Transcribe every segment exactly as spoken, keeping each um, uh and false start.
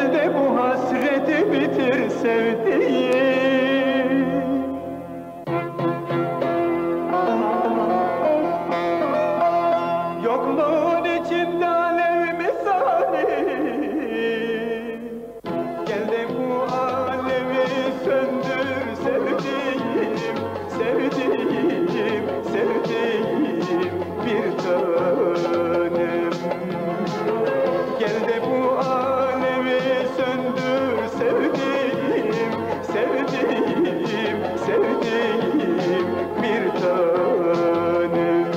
Gel de bu hasreti bitir sevdiğim. Yokluğun içinde alev misali. Gel de bu alevi söndür sevdiğim, sevdiğim, sevdiğim bir tanem. Gel de bu alevi söndür sevdiğim, sevdiğim, sevdiğim bir tanem.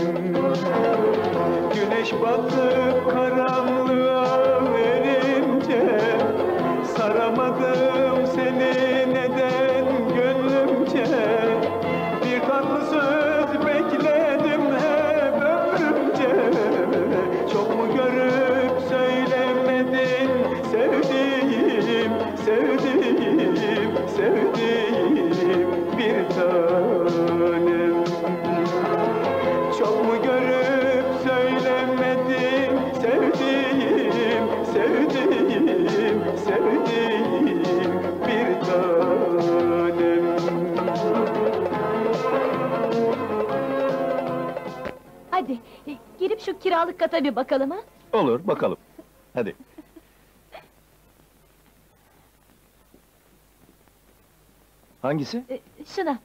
Güneş batıp karanlığa verince saramadım seni neden gönlümce. Bir tatlı söz bekledim hep ömrümce. Çok mu görüp söylemedin sevdiğim, sevdiğim, sevdiğim bir tanem. Çok mu görüp söylemedin sevdiğim, sevdiğim, sevdiğim bir tanem. Hadi, e, girip şu kiralık kata bir bakalım ha? Olur, bakalım. Hadi. Hangisi? E, şuna.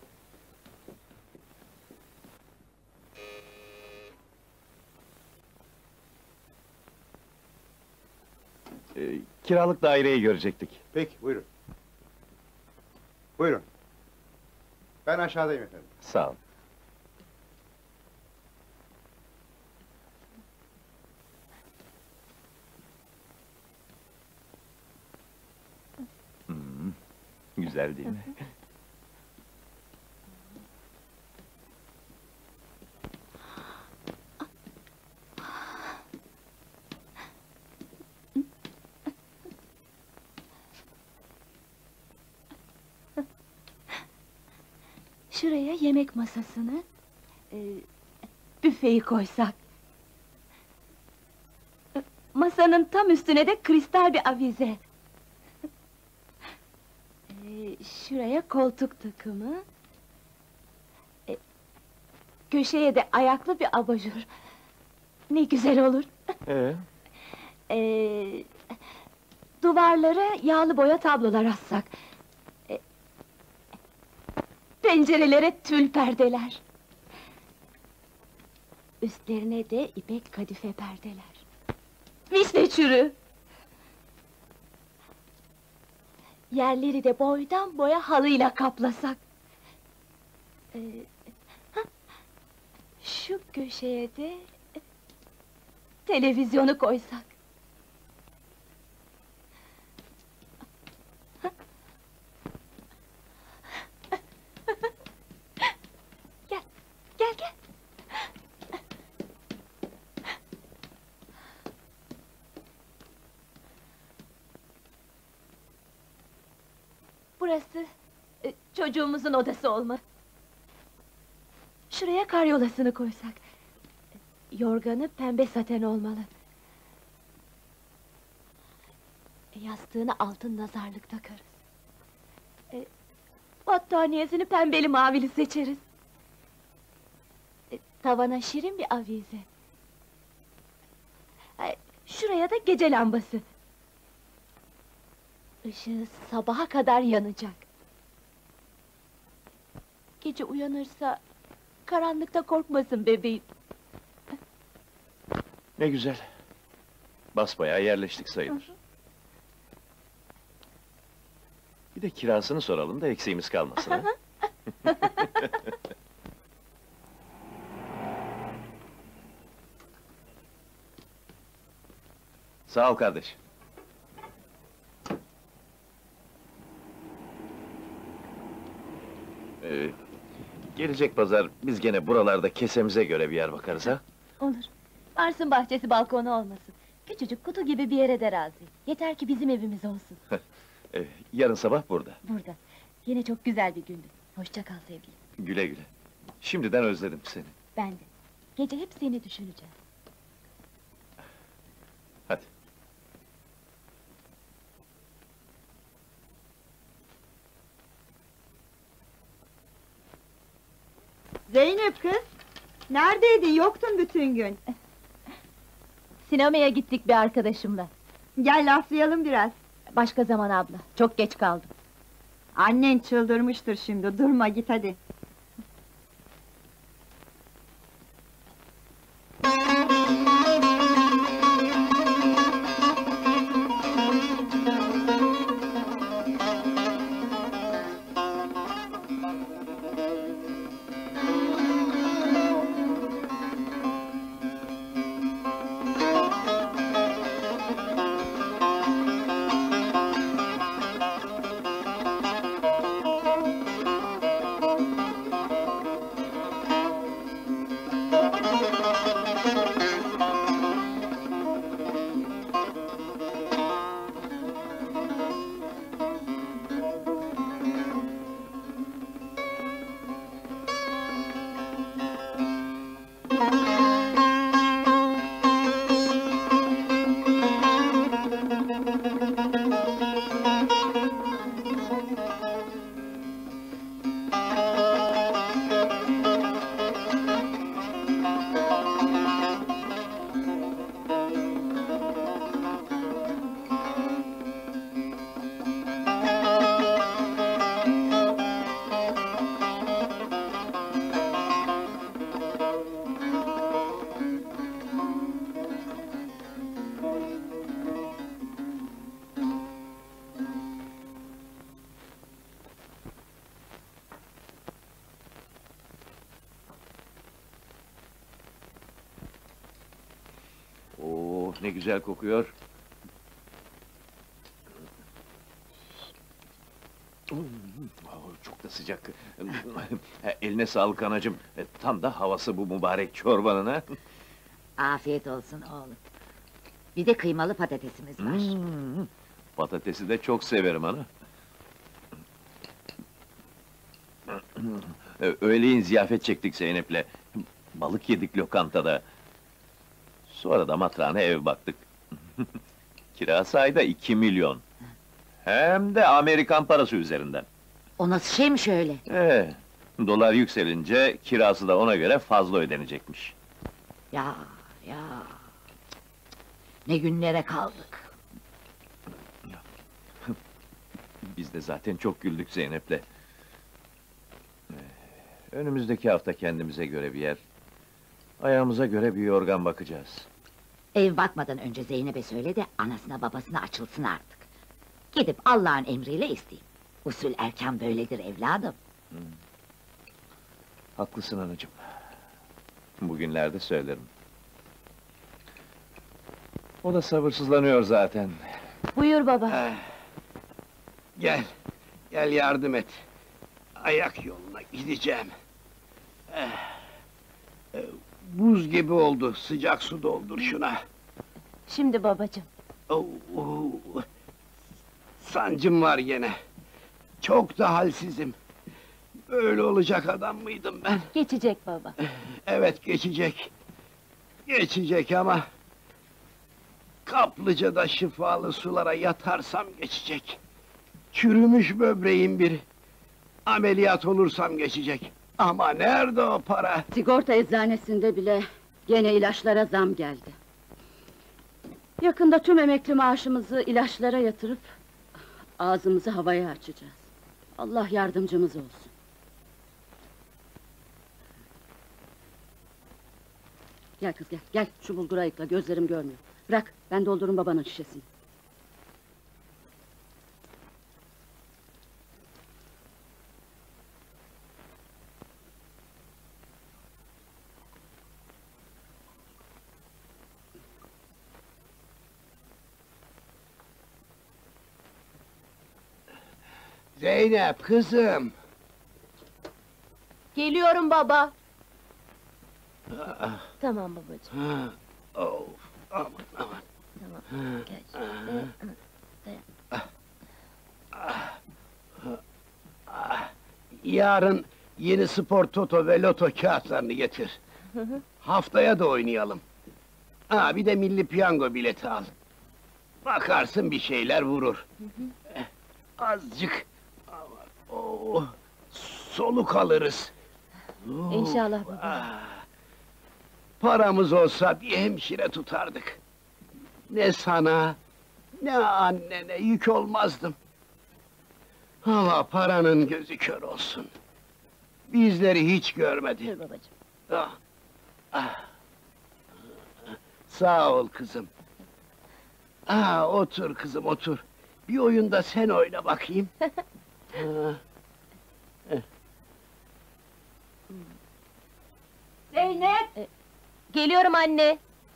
Ee, kiralık daireyi görecektik. Peki, buyurun. Buyurun. Ben aşağıdayım efendim. Sağ ol. Hmm, güzel değil mi? Şuraya yemek masasını, e, büfeyi koysak. E, Masanın tam üstüne de kristal bir avize. E, şuraya koltuk takımı. E, köşeye de ayaklı bir abajur. Ne güzel olur. Ee? E, duvarlara yağlı boya tablolar assak. E, pencerelere tül perdeler. Üstlerine de ipek kadife perdeler. Vişne çürü. Yerleri de boydan boya halıyla kaplasak. Ee, ha, şu köşeye de televizyonu koysak. Gel, gel, gel. Burası e, çocuğumuzun odası olmalı. Şuraya karyolasını koysak. Yorganı pembe saten olmalı. Yastığını altın nazarlık takarız. E, battaniyesini pembeli mavili seçeriz. E, tavana şirin bir avize. E, şuraya da gece lambası. Işığı sabaha kadar yanacak. Gece uyanırsa karanlıkta korkmasın bebeğim. Ne güzel. Basbayağı yerleştik sayılır. Hı hı. Bir de kirasını soralım da eksiğimiz kalmasın. ha? Sağ ol kardeş. Ee, gelecek pazar biz gene buralarda kesemize göre bir yer bakarız ha? Olur. Varsın bahçesi balkonu olmasın. Küçücük kutu gibi bir yere de razıyım. Yeter ki bizim evimiz olsun. Ee, yarın sabah burada. Burada. Yine çok güzel bir gündü. Hoşça kal sevgilim. Güle güle. Şimdiden özledim seni. Ben de. Gece hep seni düşüneceğim. Hadi. Zeynep kız! Neredeydin, yoktun bütün gün. Sinemaya gittik bir arkadaşımla. Gel laflayalım biraz. Başka zaman abla, çok geç kaldım. Annen çıldırmıştır şimdi, durma git hadi. Oo, ne güzel kokuyor. Oo, çok da sıcak. Eline sağlık anacığım. E, Tam da havası bu mübarek çorbanın ha. Afiyet olsun oğlum. Bir de kıymalı patatesimiz var. Hmm, Patatesi de çok severim ana. E, Öğleyin ziyafet çektik Zeynep'le. Balık yedik lokantada. Sonra da matrağına ev baktık. Kirası ayda iki milyon. Hem de Amerikan parası üzerinden. O nasıl şeymiş öyle? Ee, dolar yükselince kirası da ona göre fazla ödenecekmiş. Ya, ya. Ne günlere kaldık. Biz de zaten çok güldük Zeynep'le. Ee, Önümüzdeki hafta kendimize göre bir yer, ayağımıza göre bir yorgan bakacağız. Ev bakmadan önce Zeynep'e söyle de anasına babasına açılsın artık. Gidip Allah'ın emriyle isteyeyim. Usul erken böyledir evladım. Haklısın anacığım. Bugünlerde söylerim. O da sabırsızlanıyor zaten. Buyur baba. Eh, Gel, gel yardım et. Ayak yoluna gideceğim. Eh, eh, Buz gibi oldu, sıcak su doldur şuna. Şimdi babacığım. Oh, oh, Sancım var gene. Çok da halsizim. Böyle olacak adam mıydım ben? Geçecek baba. Evet, geçecek. Geçecek ama... Kaplıca'da şifalı sulara yatarsam geçecek. Çürümüş böbreğim bir. Ameliyat olursam geçecek. Ama nerede o para? Sigorta eczanesinde bile gene ilaçlara zam geldi. Yakında tüm emekli maaşımızı ilaçlara yatırıp ağzımızı havaya açacağız. Allah yardımcımız olsun. Gel kız gel, gel şu bulguru ayıkla, gözlerim görmüyor. Bırak, ben doldurun babanın şişesini. Zeynep, kızım! Geliyorum baba. Tamam babacığım. Ha, of, aman aman! Tamam. Gel şimdi. Yarın yeni spor toto ve loto kağıtlarını getir. Haftaya da oynayalım. Ha, bir de milli piyango bileti al. Bakarsın bir şeyler vurur. Eh, Azıcık... Aman, oh, soluk alırız. İnşallah baba. Ah! Paramız olsa bir hemşire tutardık. Ne sana, ne annene yük olmazdım. Ama paranın gözü kör olsun. Bizleri hiç görmedi. Dur babacığım. Ah, ah. Sağ ol kızım. Ah, otur kızım, otur. Bir oyunda sen oyna bakayım. Ah, Zeynep! Geliyorum anne.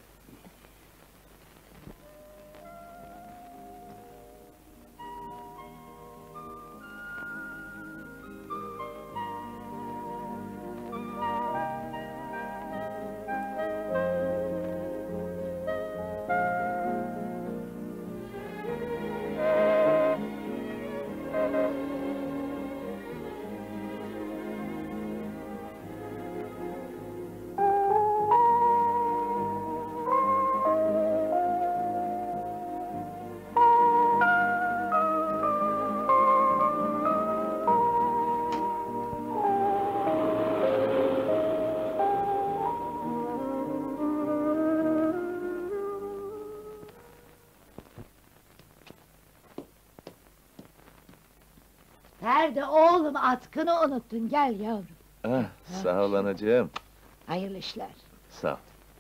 Nerede oğlum, atkını unuttun, gel yavrum. Ah, sağ ol anacığım. Hayırlı işler. Sağ ol.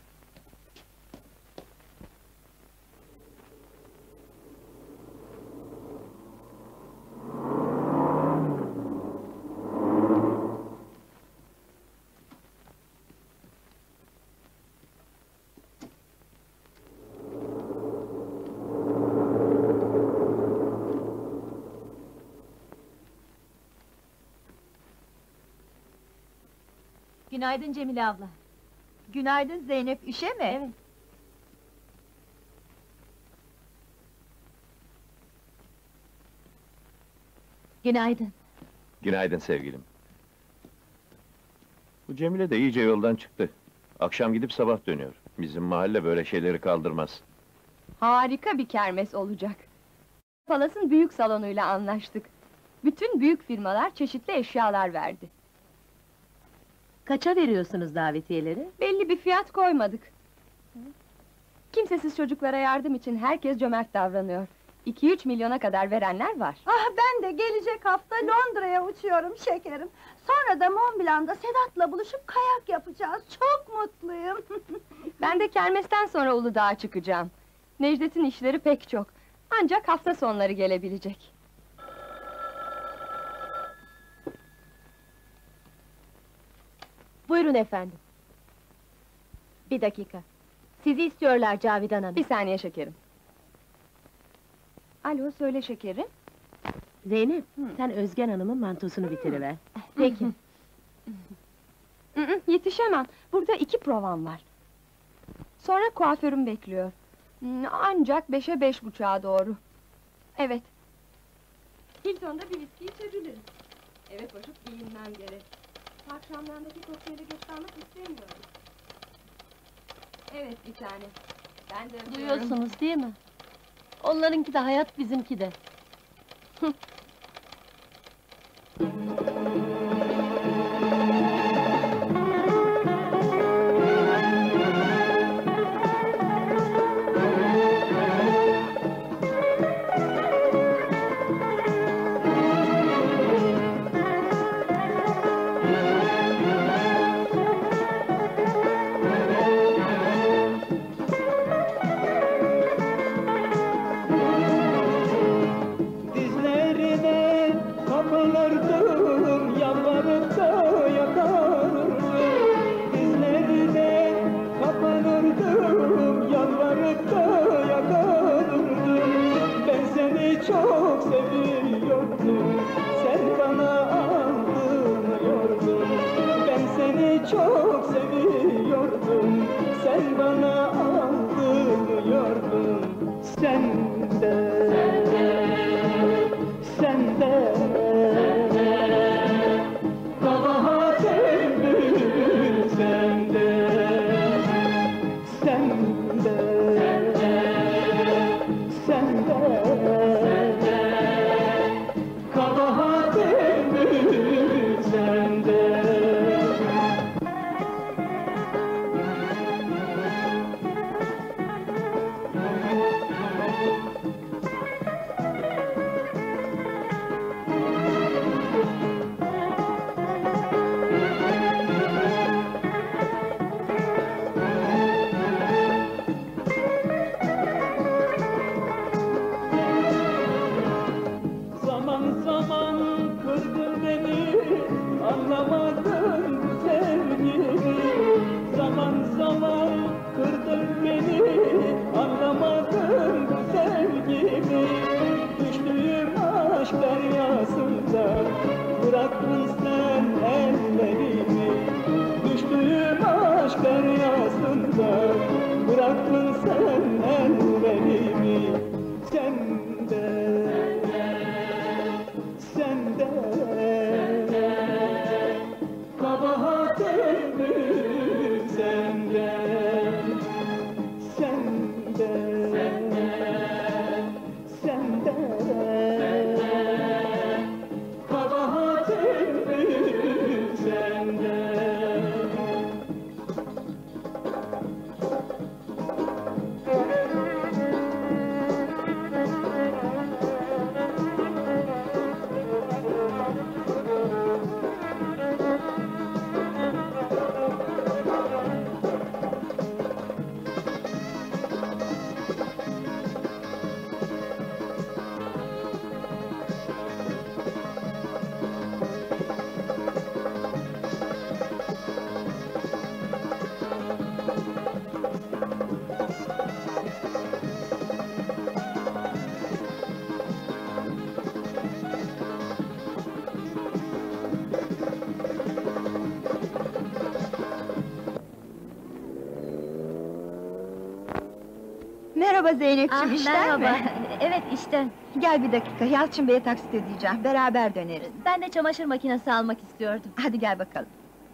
Günaydın Cemile abla. Günaydın Zeynep, işe mi? Evet. Günaydın. Günaydın sevgilim. Bu Cemile de iyice yoldan çıktı. Akşam gidip sabah dönüyor. Bizim mahalle böyle şeyleri kaldırmaz. Harika bir kermes olacak. Palas'ın büyük salonuyla anlaştık. Bütün büyük firmalar çeşitli eşyalar verdi. Kaça veriyorsunuz davetiyeleri? Belli bir fiyat koymadık. Kimsesiz çocuklara yardım için herkes cömert davranıyor. İki üç milyona kadar verenler var. Ah, ben de gelecek hafta Londra'ya uçuyorum şekerim. Sonra da Mont Blanc'da Sedat'la buluşup kayak yapacağız. Çok mutluyum. Ben de kermesten sonra Uludağ'a çıkacağım. Necdet'in işleri pek çok. Ancak hafta sonları gelebilecek. Buyurun efendim. Bir dakika. Sizi istiyorlar Cavidan Hanım. Bir saniye şekerim. Alo, söyle şekerim. Zeynep, sen Özgen Hanım'ın mantosunu bitiriver. Peki. Hı hı, yetişemem. Burada iki provam var. Sonra kuaförüm bekliyor. Hmm, Ancak beşe beş buçuğa doğru. Evet. Hilton'da bir viski içebilirim. Eve koşup giyinmem gerek. Akşamlarındaki kokteyli geç kalmak istemiyorum. Evet, bir tane. Ben de öpüyorum. Duyuyorsunuz değil mi? Onlarınki de hayat, bizimki de. Dizlerine kapanırdım, yalvarıp da yakarırdım. Dizlerine kapanırdım, yalvarıp da yakarırdım. Ben seni çok seviyordum, sen bana aldırmıyordun. Ben seni çok seviyordum, sen bana aldırmıyordun. Sen de sen de kabahatin büyük sende, sen de sen de bıraktın sen ellerimi, düştüğüm aşk deryasında. Bıraktın sen ellerimi, sen de, sen de, kabahat öldü sende, sende, sende, kabahat öldü sende. Merhaba Zeynep'ciğim, Ah, işten merhaba. mi? Evet, işten. Gel bir dakika, Yalçın Bey'e taksit ödeyeceğim, beraber döneriz. Ben de çamaşır makinesi almak istiyordum. Hadi gel bakalım.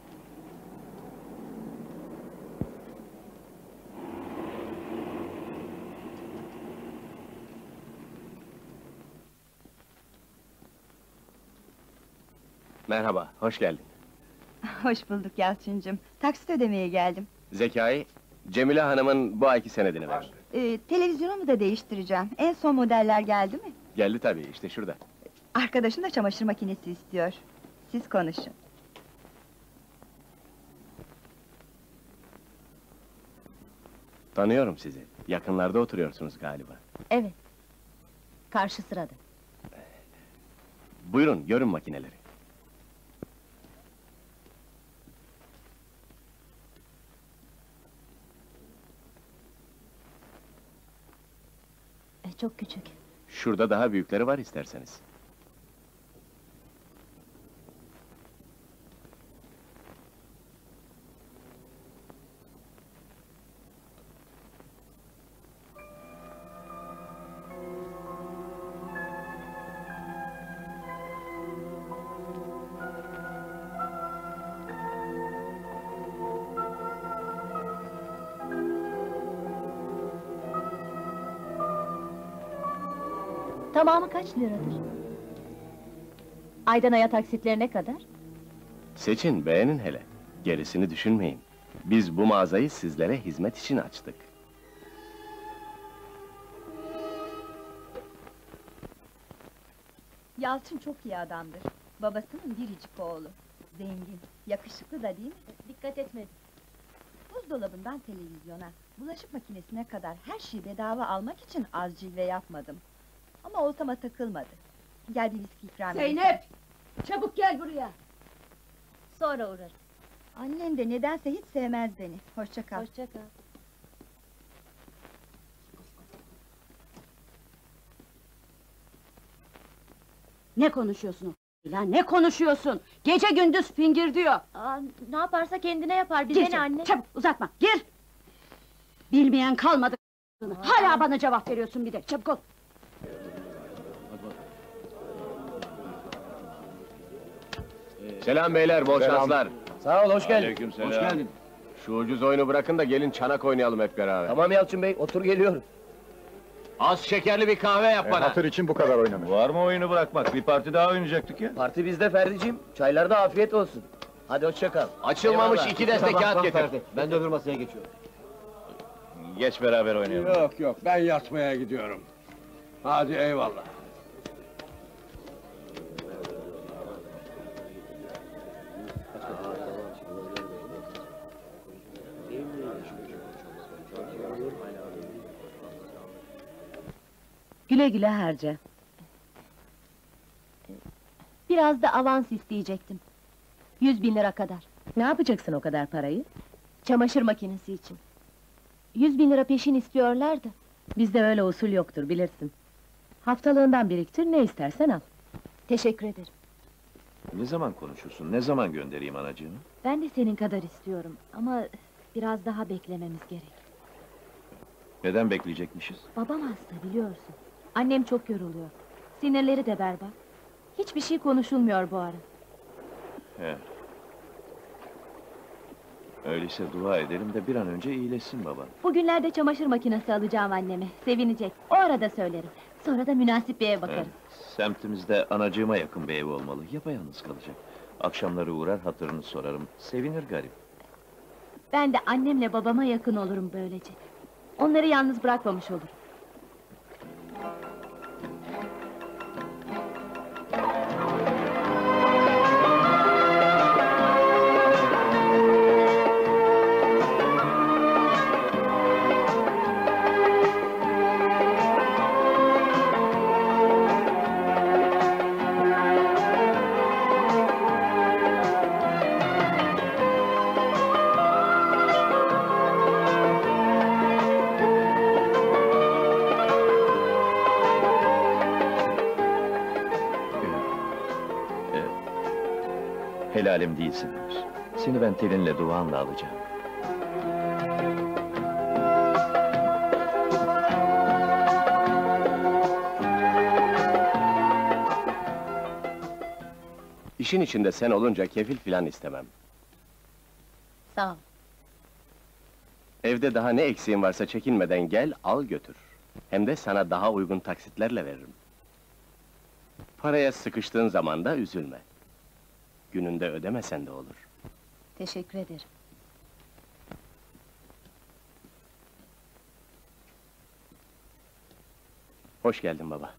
Merhaba, hoş geldin. Hoş bulduk Yalçıncığım, taksit ödemeye geldim. Zekai, Cemile Hanım'ın bu ayki senedini ver. Ee, televizyonumu da değiştireceğim, en son modeller geldi mi? Geldi tabii, işte şurada. Arkadaşım da çamaşır makinesi istiyor. Siz konuşun. Tanıyorum sizi, yakınlarda oturuyorsunuz galiba. Evet. Karşı sırada. Buyurun, görün makineleri. E, çok küçük. Şurada daha büyükleri var isterseniz. Tamamı kaç liradır? Aydan aya taksitleri ne kadar? Seçin, beğenin hele. Gerisini düşünmeyin. Biz bu mağazayı sizlere hizmet için açtık. Yalçın çok iyi adamdır. Babasının biricik oğlu. Zengin, yakışıklı da değil mi? Dikkat etmedim. Buzdolabından televizyona, bulaşık makinesine kadar her şeyi bedava almak için az cilve yapmadım. Ama oltama takılmadı. Gel bir viski ikram edeyim. Zeynep! Çabuk gel buraya! Sonra uğrarım. Annen de nedense hiç sevmez beni. Hoşça kal. Hoşça kal. Ne konuşuyorsun o lan, ne konuşuyorsun? Gece gündüz fingir diyor! Aa, ne yaparsa kendine yapar, bize Gir ne sen, anne? çabuk uzatma, gir! Bilmeyen kalmadı. Hala bana cevap veriyorsun bir de, çabuk ol! Selam beyler, bol şanslar. Sağ ol, hoş geldin. Aleykümselam. Hoş geldin. Şu ucuz oyunu bırakın da gelin çanak oynayalım hep beraber. Tamam Yalçın Bey, otur geliyorum. Az şekerli bir kahve yap bana. Hatır için bu kadar oynama. Var mı oyunu bırakmak? Bir parti daha oynayacaktık ya. Parti bizde Ferdi'cim, çaylarda afiyet olsun. Hadi hoşça kal. Açılmamış Eyvallah. iki deste Kusura kağıt bakma getir. Ferdi, ben de öbür masaya geçiyorum. Geç beraber oynayalım. Yok yok, ben yatmaya gidiyorum. Hadi eyvallah. Güle güle harca. Biraz da avans isteyecektim. Yüz bin lira kadar. Ne yapacaksın o kadar parayı? Çamaşır makinesi için. Yüz bin lira peşin istiyorlardı. Bizde öyle usul yoktur, bilirsin. Haftalığından biriktir, ne istersen al. Teşekkür ederim. Ne zaman konuşursun, ne zaman göndereyim anacığımı? Ben de senin kadar istiyorum ama biraz daha beklememiz gerek. Neden bekleyecekmişiz? Babam hasta biliyorsun. Annem çok yoruluyor. Sinirleri de berbat. Hiçbir şey konuşulmuyor bu ara. He. Öyleyse dua edelim de bir an önce iyileşsin baban. Bugünlerde çamaşır makinesi alacağım anneme. Sevinecek. O arada söylerim. Sonra da münasip bir ev bakarız. He. Semtimizde anacığıma yakın bir ev olmalı. Yapayalnız kalacak. Akşamları uğrar hatırını sorarım. Sevinir garip. Ben de annemle babama yakın olurum böylece. Onları yalnız bırakmamış olurum. Helalim değilsin henüz. Seni ben telinle duanla alacağım. İşin içinde sen olunca kefil filan istemem. Sağ ol. Evde daha ne eksiğin varsa çekinmeden gel, al götür. Hem de sana daha uygun taksitlerle veririm. Paraya sıkıştığın zaman da üzülme. Gününde ödemesen de olur. Teşekkür ederim. Hoş geldin baba.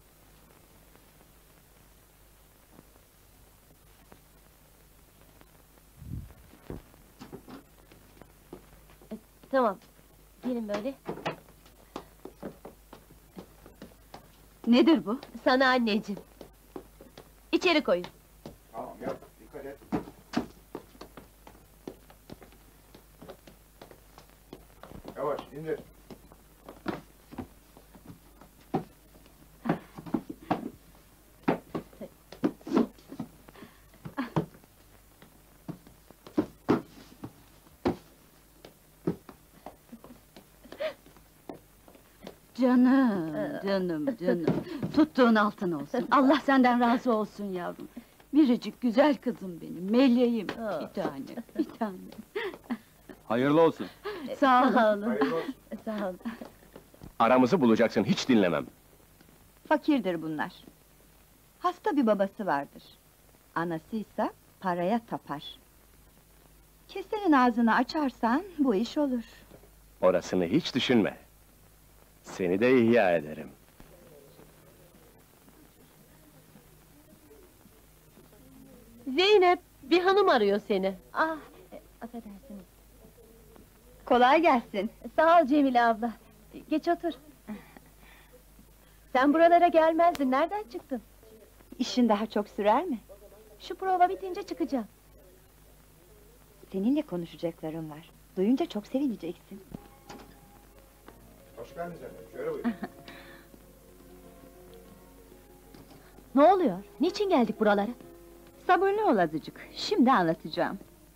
Tamam. Gelin böyle. Nedir bu? Sana anneciğim. İçeri koyun. Tamam yap, dikkat et. Yavaş, indir. Canım, canım, canım. Tuttuğun altın olsun. Allah senden razı olsun yavrum. Biricik güzel kızım benim, meleğim. Bir tane, bir tane. Hayırlı olsun. Sağ ol. Sağ olun. Hayırlı olsun. Sağ olun. Aramızı bulacaksın, hiç dinlemem. Fakirdir bunlar. Hasta bir babası vardır. Anasıysa paraya tapar. Kesenin ağzını açarsan bu iş olur. Orasını hiç düşünme. Seni de ihya ederim. Zeynep, bir hanım arıyor seni. Ah, e, affedersiniz. Kolay gelsin. Sağ ol Cemile abla. Geç otur. Sen buralara gelmezdin, nereden çıktın? İşin daha çok sürer mi? Şu prova bitince çıkacağım. Seninle konuşacaklarım var. Duyunca çok sevineceksin. Hoş geldiniz efendim, şöyle buyurun. Ne oluyor? Niçin geldik buralara? Sabırlı ol azıcık. Şimdi anlatacağım.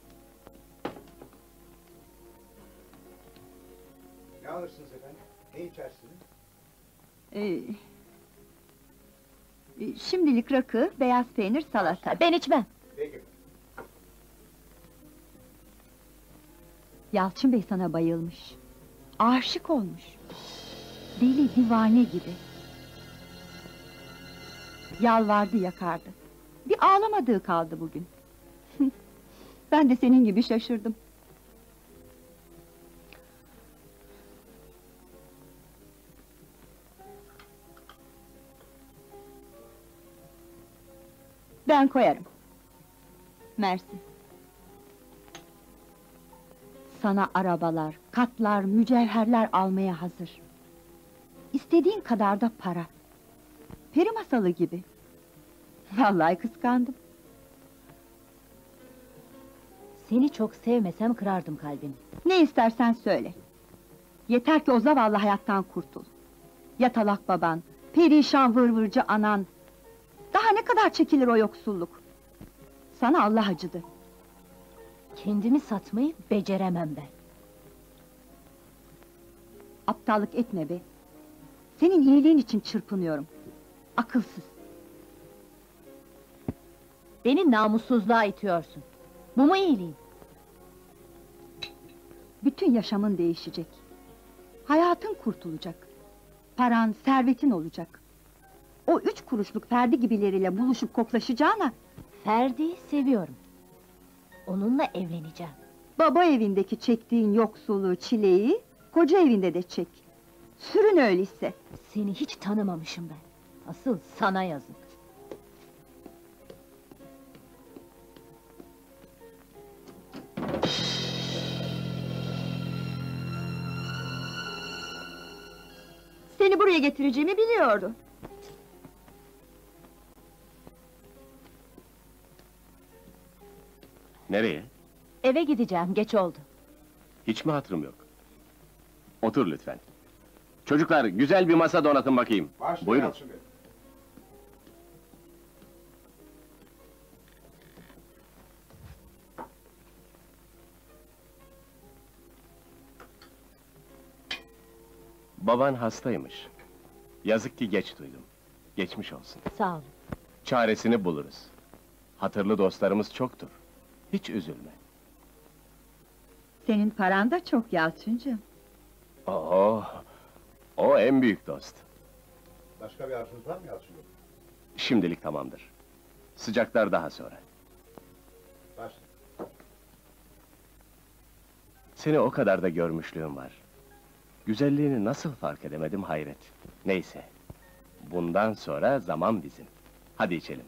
Ne alırsınız efendim? Ne içersiniz? Ee, e, şimdilik rakı, beyaz peynir, salata. Ben içmem. Peki. Yalçın Bey sana bayılmış. Aşık olmuş. Deli, divane gibi. Yalvardı, yakardı. Bir ağlamadığı kaldı bugün. Ben de senin gibi şaşırdım. Ben koyarım. Mersi. Sana arabalar, katlar, mücevherler almaya hazır. İstediğin kadar da para. Peri masalı gibi. Vallahi kıskandım. Seni çok sevmesem kırardım kalbini. Ne istersen söyle. Yeter ki o zavallı hayattan kurtul. Yatalak baban, perişan vırvırcı anan. Daha ne kadar çekilir o yoksulluk? Sana Allah acıdı. Kendimi satmayı beceremem ben. Aptallık etme be. Senin iyiliğin için çırpınıyorum. Akılsız. Beni namussuzluğa itiyorsun. Bu mu iyiliğin? Bütün yaşamın değişecek. Hayatın kurtulacak. Paran, servetin olacak. O üç kuruşluk Ferdi gibileriyle buluşup koklaşacağına... Ferdi'yi seviyorum. Onunla evleneceğim. Baba evindeki çektiğin yoksulluğu, çileyi... koca evinde de çek. Sürün öyleyse. Seni hiç tanımamışım ben. Asıl sana yazık. Seni buraya getireceğimi biliyordu. Nereye? Eve gideceğim, geç oldu. Hiç mi hatırım yok? Otur lütfen. Çocuklar, güzel bir masa donatın bakayım. Başla Buyurun. Yalçın Bey. Baban hastaymış. Yazık ki geç duydum. Geçmiş olsun. Sağ olun. Çaresini buluruz. Hatırlı dostlarımız çoktur. Hiç üzülme. Senin paran da çok Yalçıncığım. Oo, o en büyük dost. Başka bir arzunuz var mı Yalçın Bey? Şimdilik tamamdır. Sıcaklar daha sonra. Başla. Seni o kadar da görmüşlüğüm var. Güzelliğini nasıl fark edemedim hayret. Neyse. Bundan sonra zaman bizim. Hadi içelim.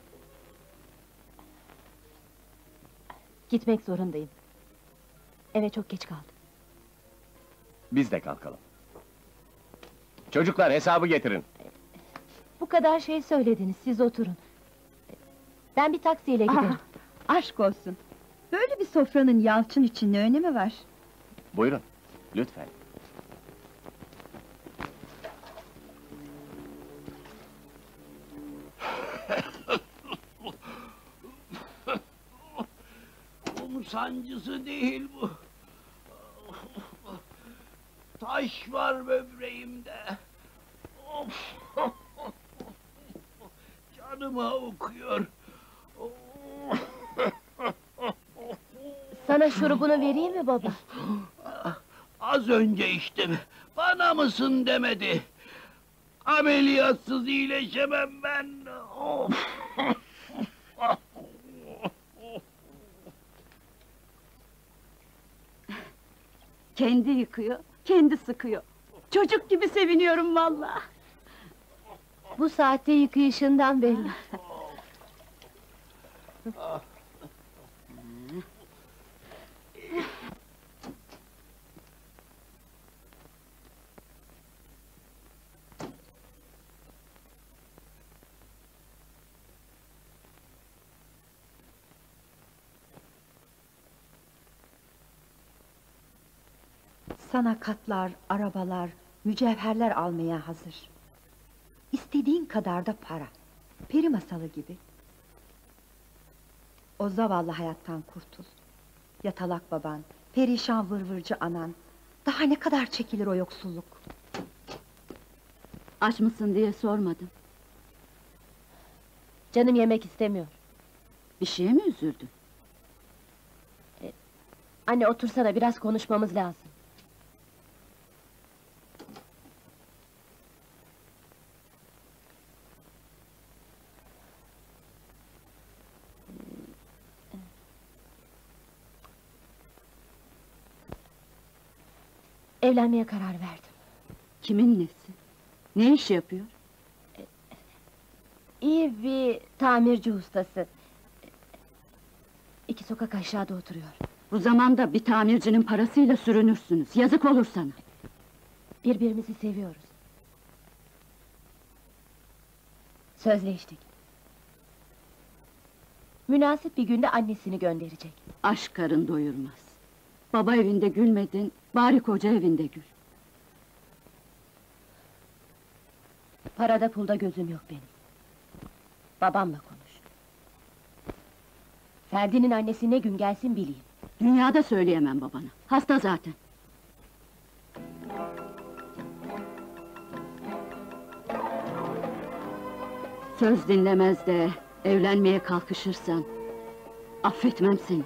Gitmek zorundayım. Eve çok geç kaldım. Biz de kalkalım. Çocuklar hesabı getirin. Bu kadar şey söylediniz, siz oturun. Ben bir taksiyle giderim. Aha, aşk olsun. Böyle bir sofranın Yalçın için ne önemi var? Buyurun, lütfen. Kum sancısı değil bu. Taş var böbreğimde. Of! Canıma okuyor. Sana şurubunu vereyim mi baba? Az önce içtim. Bana mısın demedi. Ameliyatsız iyileşemem ben. Of! Kendi yıkıyor, kendi sıkıyor. Çocuk gibi seviniyorum vallahi. Bu saatte yıkayışından belli. Sana katlar, arabalar, mücevherler almaya hazır. İstediğin kadar da para. Peri masalı gibi. O zavallı hayattan kurtul. Yatalak baban, perişan vırvırcı anan. Daha ne kadar çekilir o yoksulluk? Aç mısın diye sormadım. Canım yemek istemiyor. Bir şeye mi üzüldün? Anne otursana, biraz konuşmamız lazım. Evlenmeye karar verdim. Kimin nesi? Ne iş yapıyor? İyi bir tamirci ustası. İki sokak aşağıda oturuyor. Bu zamanda bir tamircinin parasıyla sürünürsünüz. Yazık olur sana. Birbirimizi seviyoruz. Sözleştik. Münasip bir günde annesini gönderecek. Aşk karın doyurmaz. Baba evinde gülmedin, bari koca evinde gül. Parada pulda gözüm yok benim. Babamla konuş. Ferdi'nin annesi ne gün gelsin bileyim. Dünyada söyleyemem babana. Hasta zaten. Söz dinlemez de evlenmeye kalkışırsan affetmem seni.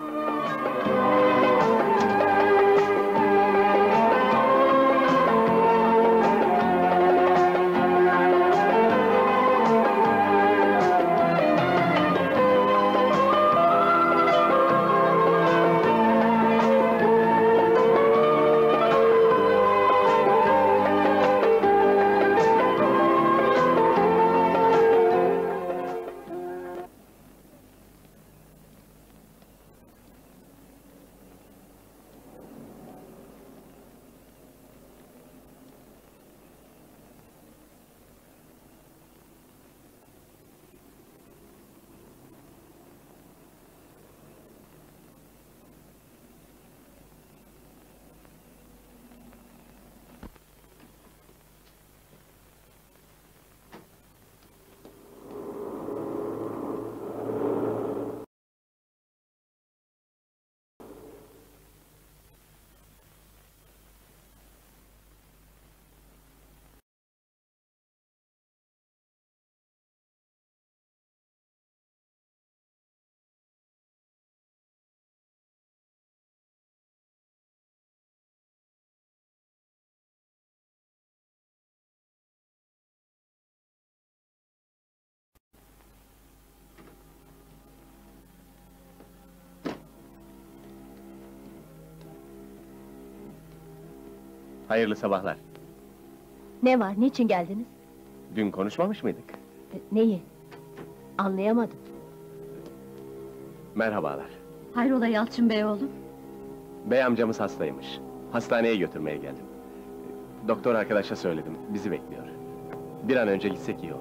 Hayırlı sabahlar. Ne var, niçin geldiniz? Dün konuşmamış mıydık? E, Neyi? Anlayamadım. Merhabalar. Hayrola Yalçın Bey oğlum? Bey amcamız hastaymış. Hastaneye götürmeye geldim. Doktor arkadaşa söyledim, bizi bekliyor. Bir an önce gitsek iyi olur.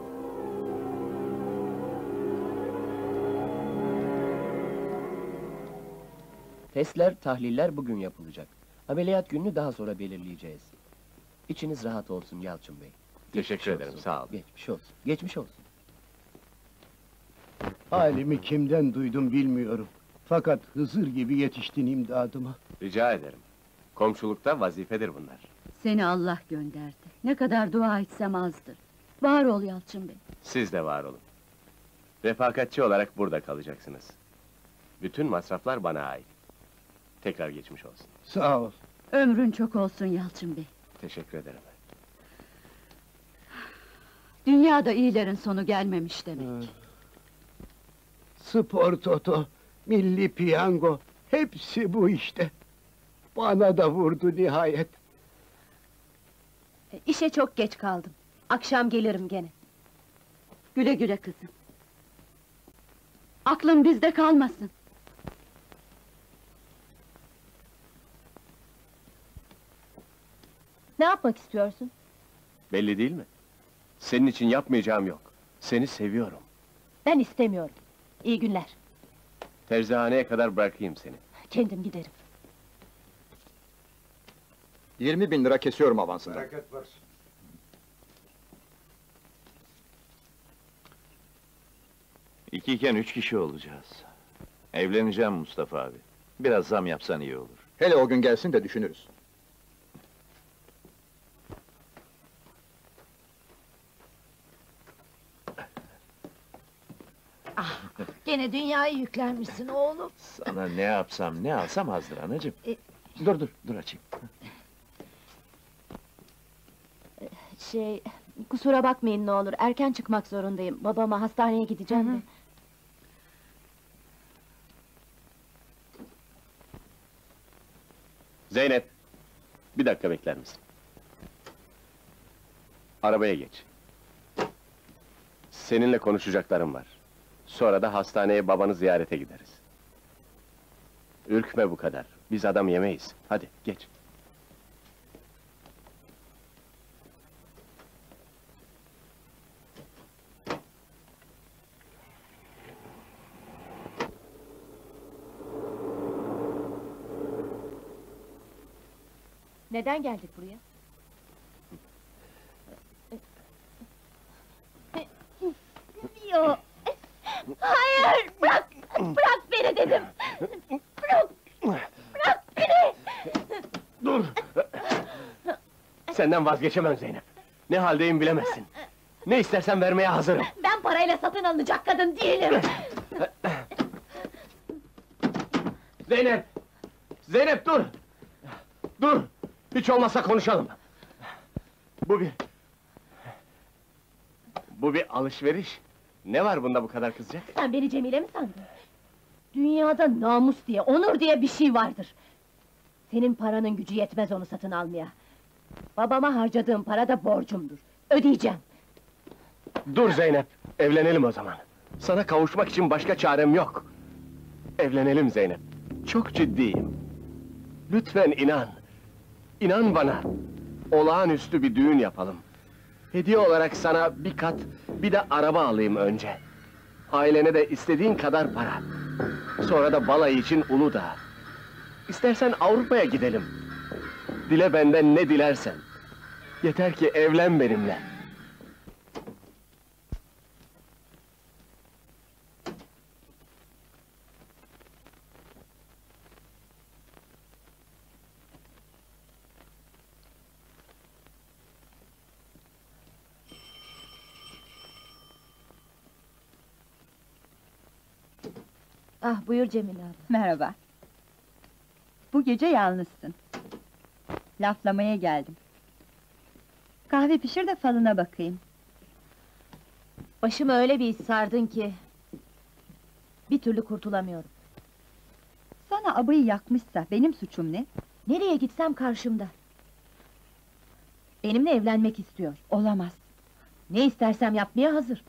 Testler, tahliller bugün yapılacak. Ameliyat gününü daha sonra belirleyeceğiz. İçiniz rahat olsun Yalçın Bey. Teşekkür Geçmiş ederim, olsun. sağ olun. Geçmiş olsun. Geçmiş olsun. Halimi kimden duydum bilmiyorum. Fakat Hızır gibi yetiştin imdadıma. Rica ederim. Komşulukta vazifedir bunlar. Seni Allah gönderdi. Ne kadar dua etsem azdır. Var ol Yalçın Bey. Siz de var olun. Refakatçi olarak burada kalacaksınız. Bütün masraflar bana ait. Tekrar geçmiş olsun. Sağ ol. Ömrün çok olsun Yalçın Bey. Teşekkür ederim. Dünyada iyilerin sonu gelmemiş demek. Spor toto, milli piyango, hepsi bu işte. Bana da vurdu nihayet. E, İşe çok geç kaldım. Akşam gelirim gene. Güle güle kızım. Aklın bizde kalmasın. Ne yapmak istiyorsun? Belli değil mi? Senin için yapmayacağım yok. Seni seviyorum. Ben istemiyorum. İyi günler. Terzihaneye kadar bırakayım seni. Kendim giderim. Yirmi bin lira kesiyorum avansından. Bereket versin. İkiyken üç kişi olacağız. Evleneceğim Mustafa abi. Biraz zam yapsan iyi olur. Hele o gün gelsin de düşünürüz. Gene dünyayı yüklenmişsin oğlum. Sana ne yapsam, ne alsam azdır anacığım. E- Dur dur, dur açayım. Şey, kusura bakmayın ne olur, erken çıkmak zorundayım. Babama hastaneye gideceğim de. Zeynep! Bir dakika bekler misin? Arabaya geç. Seninle konuşacaklarım var. Sonra da hastaneye babanı ziyarete gideriz. Ürkme bu kadar. Biz adam yemeyiz. Hadi geç. Neden geldik buraya? Yok! Hayır, bırak! dedim! Bırak! Bırak beni! Dur! Senden vazgeçemem Zeynep. Ne haldeyim bilemezsin. Ne istersen vermeye hazırım. Ben parayla satın alınacak kadın değilim! Zeynep! Zeynep dur! Dur! Hiç olmazsa konuşalım. Bu bir... Bu bir alışveriş. Ne var bunda bu kadar kızacak? Sen beni Cemile mi sandın? Dünyada namus diye, onur diye bir şey vardır. Senin paranın gücü yetmez onu satın almaya. Babama harcadığım para da borcumdur. Ödeyeceğim. Dur Zeynep, evlenelim o zaman. Sana kavuşmak için başka çarem yok. Evlenelim Zeynep. Çok ciddiyim. Lütfen inan. İnan bana. Olağanüstü bir düğün yapalım. Hediye olarak sana bir kat, bir de araba alayım önce. Ailene de istediğin kadar para. Sonra da balayı için Uludağ. İstersen Avrupa'ya gidelim. Dile benden ne dilersen. Yeter ki evlen benimle. Ah, buyur Cemile abla. Merhaba. Bu gece yalnızsın. Laflamaya geldim. Kahve pişir de falına bakayım. Başımı öyle bir iş sardın ki... bir türlü kurtulamıyorum. Sana abayı yakmışsa benim suçum ne? Nereye gitsem karşımda. Benimle evlenmek istiyor. Olamaz. Ne istersem yapmaya hazır.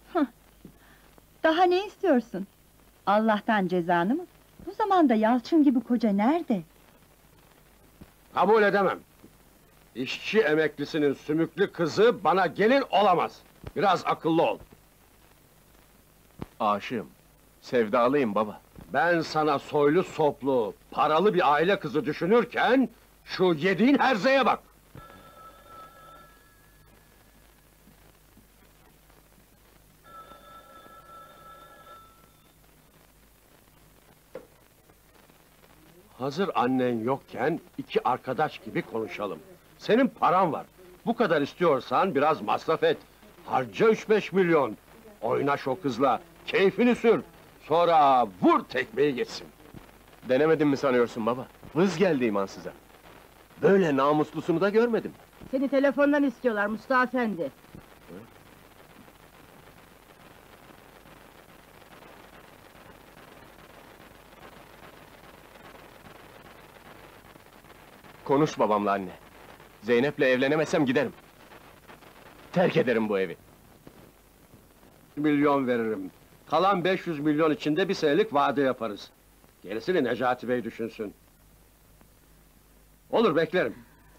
Daha ne istiyorsun? Allah'tan cezanı mı? Bu zamanda Yalçın gibi koca nerede? Kabul edemem. İşçi emeklisinin sümüklü kızı bana gelin olamaz. Biraz akıllı ol. Aşığım. Sevdalıyım baba. Ben sana soylu soplu, paralı bir aile kızı düşünürken... ...şu yediğin herzeye bak! Hazır annen yokken iki arkadaş gibi konuşalım. Senin paran var. Bu kadar istiyorsan biraz masraf et. Harca üç beş milyon. Oynaş o kızla, keyfini sür. Sonra vur tekmeyi geçsin. Denemedin mi sanıyorsun baba? Vız geldi imansıza. Böyle namuslusunu da görmedim. Seni telefondan istiyorlar Mustafa Efendi. Konuş babamla anne. Zeynep'le evlenemesem giderim. Terk ederim bu evi. Milyon veririm. Kalan beş yüz milyon içinde bir senelik vade yaparız. Gerisini Necati Bey düşünsün. Olur, beklerim.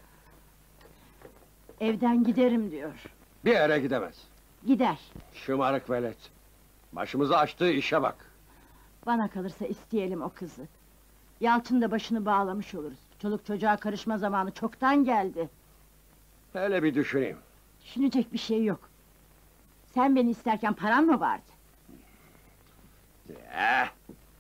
Evden giderim diyor. Bir yere gidemez. Gider. Şımarık velet. Başımıza açtığı işe bak. Bana kalırsa isteyelim o kızı. Yalçın da başını bağlamış oluruz. Çoluk çocuğa karışma zamanı çoktan geldi. Hele bir düşüneyim. Düşünecek bir şey yok. Sen beni isterken paran mı vardı? Eh!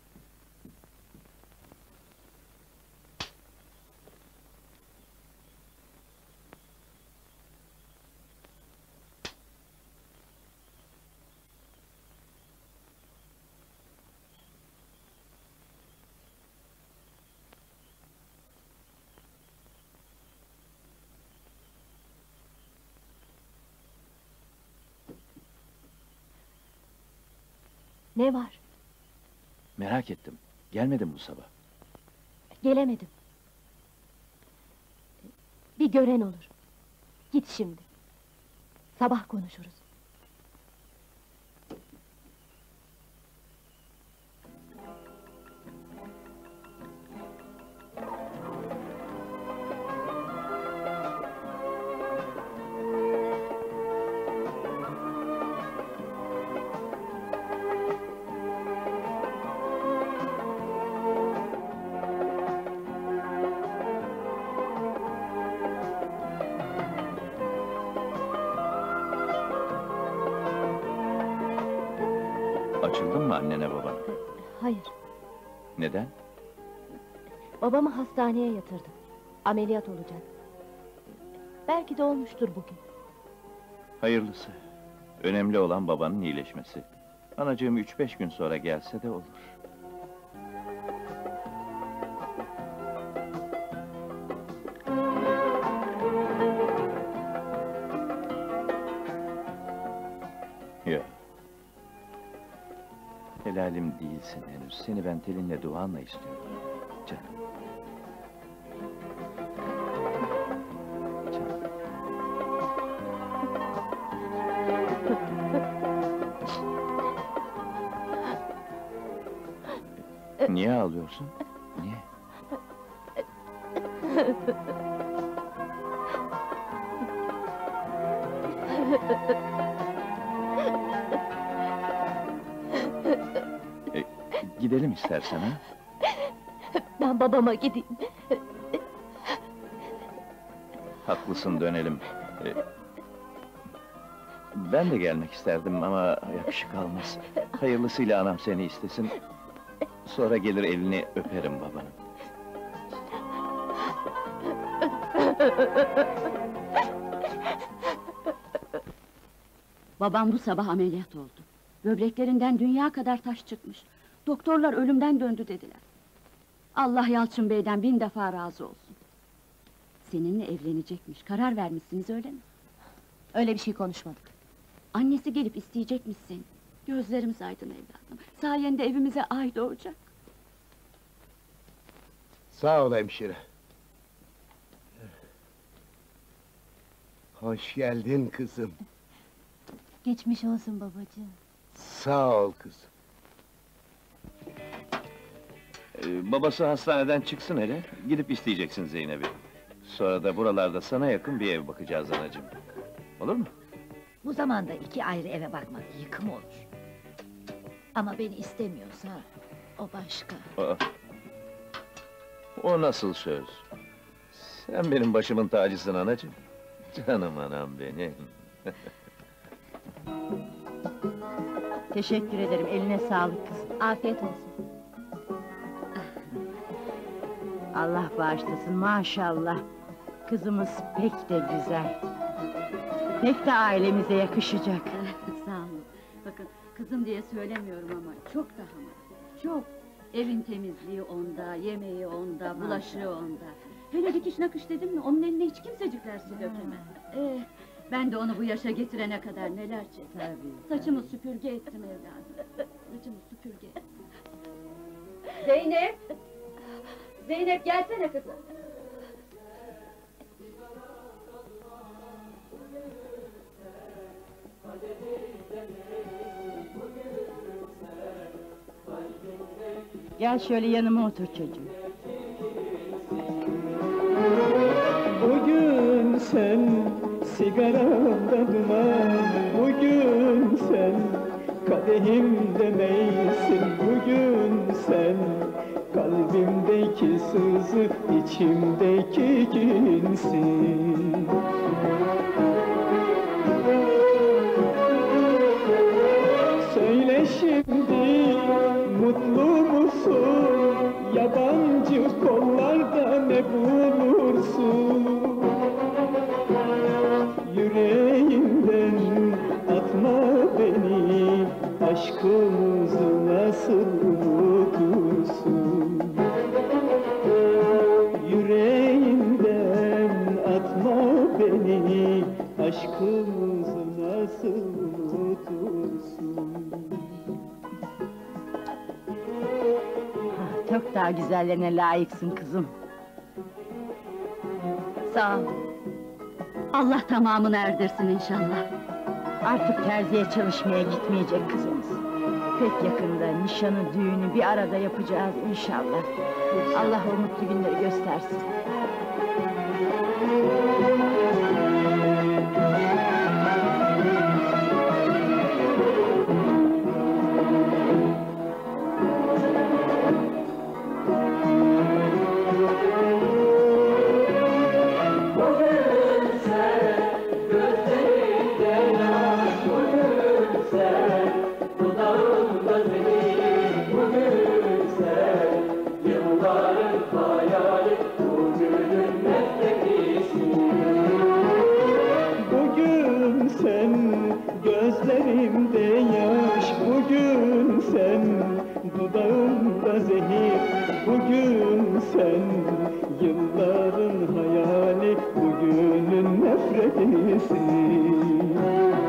Ne var? Merak ettim. Gelmedin bu sabah. Gelemedim. Bir gören olur. Git şimdi. Sabah konuşuruz. Açıldın mı annene babana? Hayır. Neden? Babamı hastaneye yatırdım. Ameliyat olacak. Belki de olmuştur bugün. Hayırlısı. Önemli olan babanın iyileşmesi. Anacığım üç beş gün sonra gelse de olur. Yok. Helalim değilsin henüz. Seni ben telinle duanla istiyorum. Canım. Niye ağlıyorsun? Niye? E, gidelim istersen ha? Ben babama gideyim. Haklısın, dönelim. E, ben de gelmek isterdim ama yakışık almaz. Hayırlısıyla anam seni istesin. Sonra gelir elini öperim babanın. Babam bu sabah ameliyat oldu. Böbreklerinden dünya kadar taş çıkmış. Doktorlar ölümden döndü dediler. Allah Yalçın Bey'den bin defa razı olsun. Seninle evlenecekmiş, karar vermişsiniz öyle mi? Öyle bir şey konuşmadık. Annesi gelip isteyecekmiş seni. Gözlerimiz aydın evladım. Sayende evimize ay doğacak. Sağ ol hemşire. Hoş geldin kızım. Geçmiş olsun babacığım. Sağ ol kızım. Ee, babası hastaneden çıksın hele, gidip isteyeceksin Zeynep'i. Sonra da buralarda sana yakın bir ev bakacağız anacığım. Olur mu? Bu zamanda iki ayrı eve bakmak yıkım olur. Ama beni istemiyorsa, o başka. Aa, o nasıl söz? Sen benim başımın tacısın anacığım. Canım anam benim. Teşekkür ederim, eline sağlık kızım. Afiyet olsun. Allah bağışlasın, maşallah! Kızımız pek de güzel. Pek de ailemize yakışacak. Sağ olun. Bakın, kızım diye söylemiyorum ama çok daha ama. Çok! Evin temizliği onda, yemeği onda, bulaşığı onda. Hele dikiş nakış dedim mi, onun eline hiç kimsecikler su dökemez. Ee, ben de onu bu yaşa getirene kadar neler çektim. Saçımı süpürge ettim evladım. Saçımı süpürge ettim. Zeynep! Zeynep gelsene kızım! Gel şöyle yanıma otur çocuğum. Bugün sen sigaramda duman, bugün sen kadehimde meysin, bugün sen kalbimdeki sızı, içimdeki kinsin. Söyle şimdi, mutlu musun? Yabancı kollarda ne bulursun? Yüreğinden atma beni, aşkımızı nasıl unutursun? Yüreğinden atma beni, aşkımızı nasıl unutursun? Çok daha güzellerine layıksın kızım. Sağ ol. Allah tamamını erdirsin inşallah. Artık terziye çalışmaya gitmeyecek kızımız. Pek yakında nişanı, düğünü bir arada yapacağız inşallah. Allah o mutlu günleri göstersin. Dudağımda senin, bugün sen Bugün sen dudağımda zehir, bugün sen yılların hayali, bugünün nefretisin.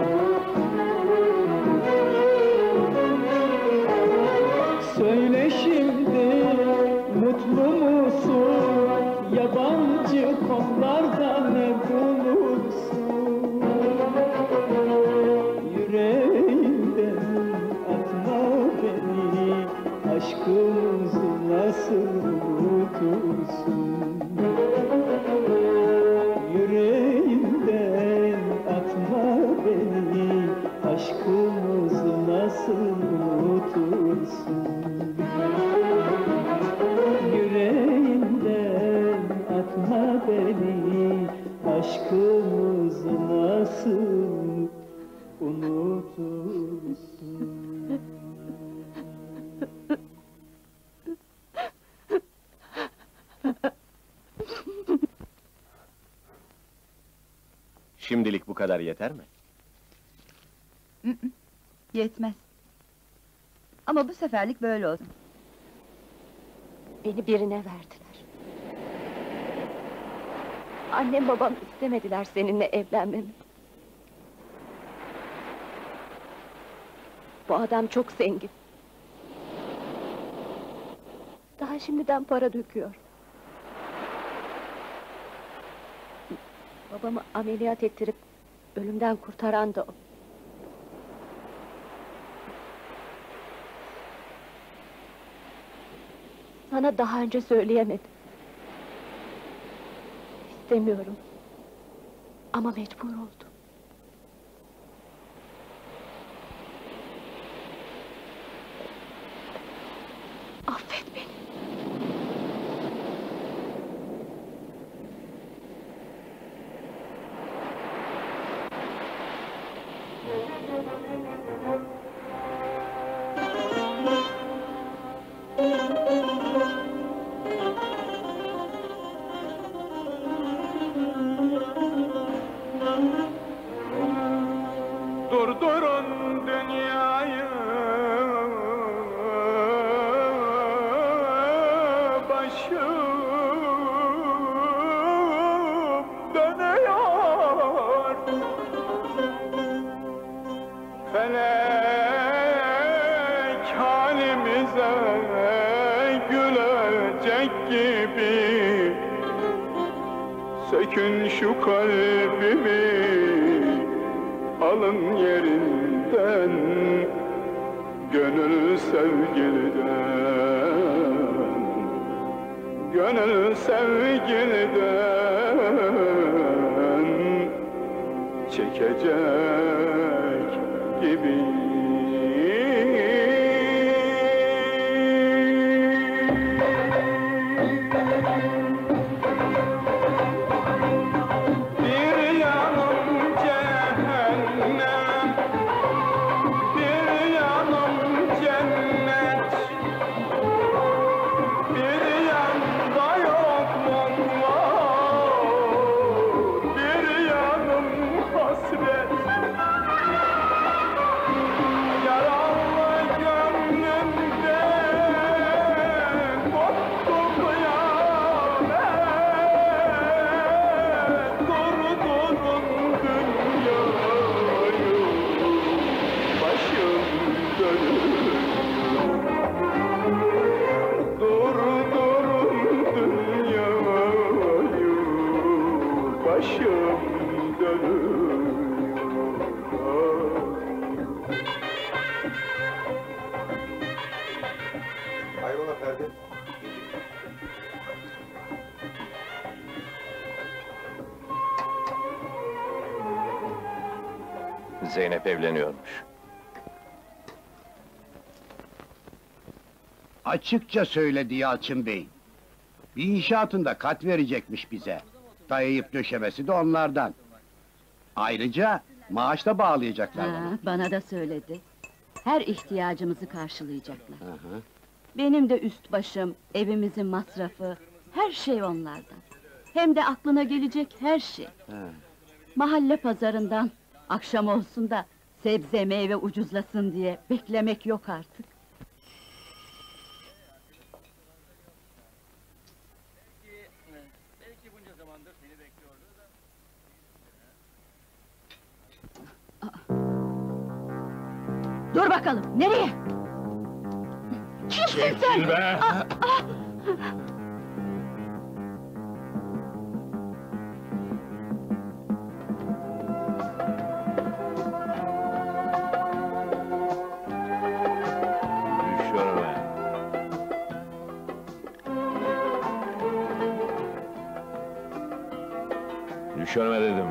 Söyle şimdi, mutlu musun? Yabancı kollarda ne bulursun? Yüreğinden atma beni, aşkımızı nasıl unutursun? Yüreğinden atma beni, aşkımızı nasıl unutursun? Yüreğinden atma beni, aşkımızı nasıl unutursun? Şimdilik bu kadar yeter mi? Hı hı, yetmez. Ama bu seferlik böyle olsun. Beni birine verdiler. Annem babam istemediler seninle evlenmemi. Bu adam çok zengin. Daha şimdiden para döküyor. Babamı ameliyat ettirip ölümden kurtaran da o. Sana daha önce söyleyemedim. İstemiyorum. Ama mecbur oldum. Affet beni. Durdurun dünyayı, başım dönüyor. Felek halimize gülecek gibi, sökün şu kalbimi, alın yerinden, gönül sevgiliden, gönül sevgiliden çekecek gibi. Hayrola Ferdi? Zeynep evleniyormuş. Açıkça söyledi Yalçın Bey. Bir inşaatında kat verecekmiş bize. Dayayıp döşemesi de onlardan. Ayrıca maaş da bağlayacaklar bana. Ha, bana da söyledi. Her ihtiyacımızı karşılayacaklar. Hı hı. Benim de üst başım, evimizin masrafı, her şey onlardan. Hem de aklına gelecek her şey. Hı. Mahalle pazarından, akşam olsun da Sebze meyve ucuzlasın diye beklemek yok artık. Belki bunca zamandır seni bekliyordu da... Dur bakalım, nereye? Kimsin sen? be! Ah, ah! Düş önüme. Düş önüme dedim.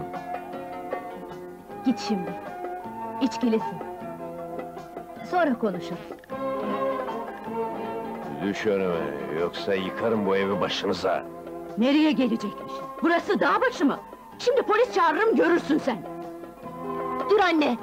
Git şimdi. İçkilisin. Sonra konuşuruz. Düş önüme, yoksa yıkarım bu evi başınıza. Nereye gelecekmiş? Burası dağ başı mı? Şimdi polis çağırırım, görürsün sen! Dur anne!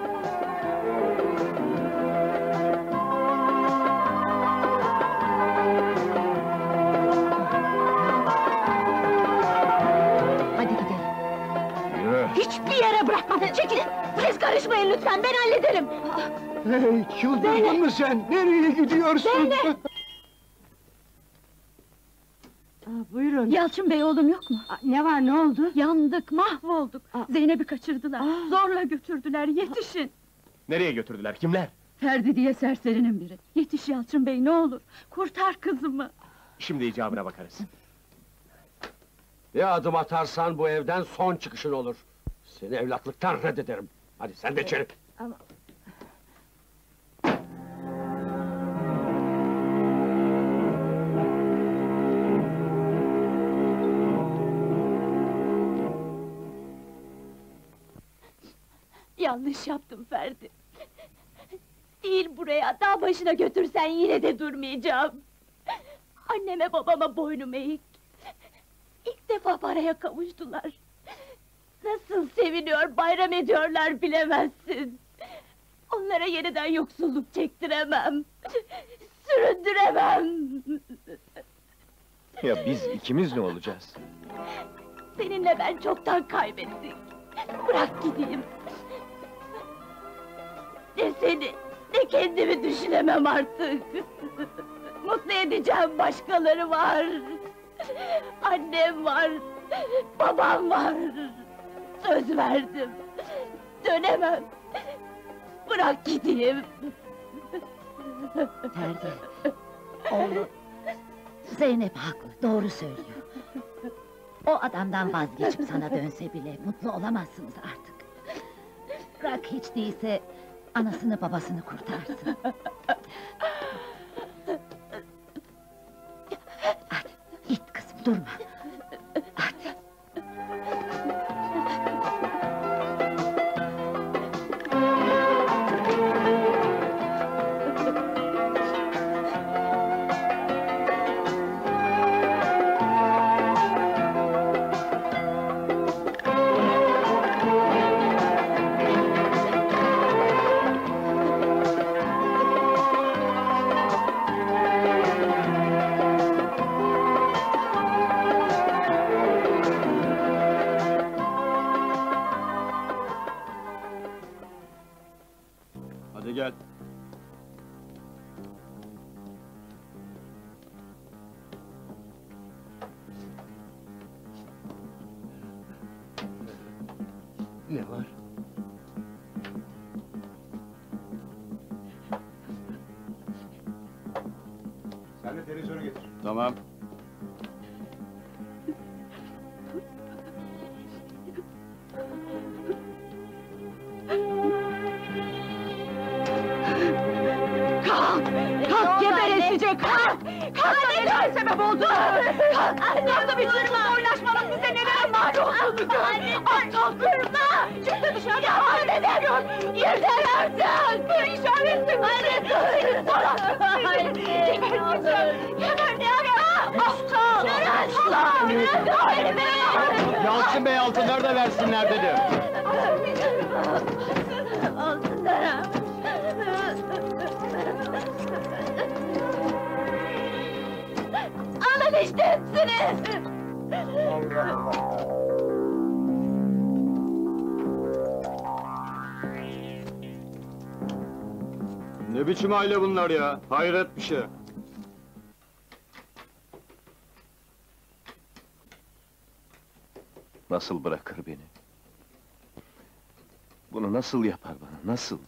Hadi gidelim. Yürü! Hiçbir yere bırakmadım, çekilin! Siz karışmayın lütfen, ben hallederim! Hey, çıldırdın mı sen? Nereye gidiyorsun? Zeynep! Buyurun. Yalçın Bey oğlum yok mu? Ne var, ne oldu? Yandık, mahvolduk. Zeynep'i kaçırdılar. Zorla götürdüler, yetişin. Nereye götürdüler, kimler? Ferdi diye serserinin biri. Yetiş Yalçın Bey, ne olur. Kurtar kızımı. Şimdi icabına bakarız. Bir adım atarsan bu evden son çıkışın olur. Seni evlatlıktan reddederim. Hadi sen de içeri. Ama... Yanlış yaptım Ferdi. Değil buraya, dağ başına götürsen yine de durmayacağım. Anneme babama boynum eğik. İlk defa paraya kavuştular. Nasıl seviniyor, bayram ediyorlar bilemezsin. Onlara yeniden yoksulluk çektiremem. Süründüremem. Ya biz ikimiz ne olacağız? Seninle ben çoktan kaybettik. Bırak gideyim. Ne seni, ne kendimi düşünemem artık. Mutlu edeceğim başkaları var. Annem var, babam var. Söz verdim. Dönemem. Bırak gideyim. Ferdi, oğlum, Zeynep haklı, doğru söylüyor. O adamdan vazgeçip sana dönse bile mutlu olamazsınız artık. Bırak hiç değilse anasını babasını kurtarsın. Hadi, git kızım, durma. Hadi. Hadi gel. Ne var? Sen de televizyonu getir. Tamam. Kalk! Kalk geberesice kalk! Kalk da neler sebep oldu! Kalk! Nasıl bir çocukla oynaşmanın bize neler mal olduğunu gör! Aptal kırma! Çıktı dışarı devam edemiyor! Yeter artık! Bir işaretsin! Hadi dur! Hadi! Geberteceğim! Geber ne ara! Aptal! Aptal! Yalçın Bey altınları da versinler dedim. Altınlara! Alın işte hepsini! Ne biçim aile bunlar ya? Hayret bir şey. Nasıl bırakır beni? Bunu nasıl yapar bana, nasıl?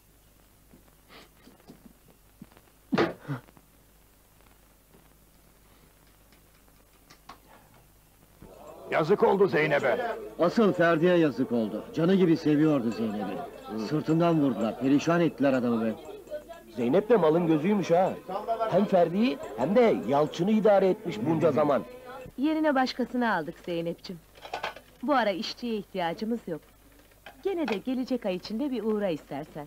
Yazık oldu Zeynep'e. Asıl Ferdi'ye yazık oldu. Canı gibi seviyordu Zeynep'i. Sırtından vurdular, perişan ettiler adamı be. Zeynep de malın gözüymüş ha. Hem Ferdi'yi hem de Yalçın'ı idare etmiş bunca zaman. Yerine başkasını aldık Zeynep'ciğim. Bu ara işçiye ihtiyacımız yok. Gene de gelecek ay içinde bir uğra istersen.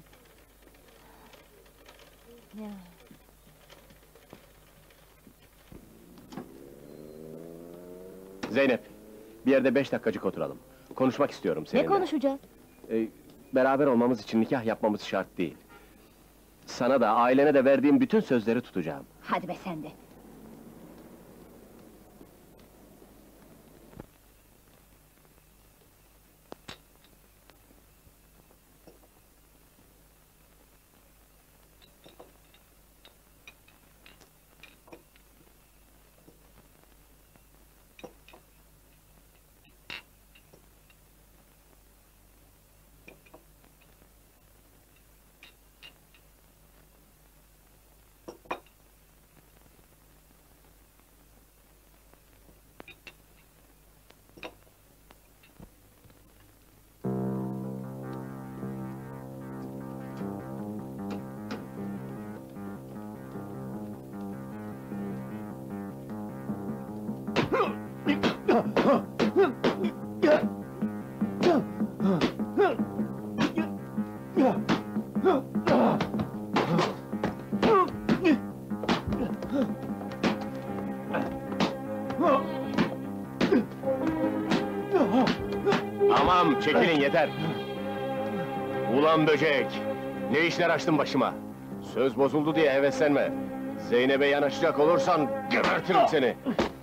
Zeynep, bir yerde beş dakikacık oturalım. Konuşmak istiyorum seninle. Ne konuşacağız? Ee, beraber olmamız için nikah yapmamız şart değil. Sana da, ailene de verdiğim bütün sözleri tutacağım. Hadi be sen de. Tamam, çekilin yeter! Ulan böcek! Ne işler açtın başıma? Söz bozuldu diye heveslenme! Zeynep'e yanaşacak olursan gebertirim seni!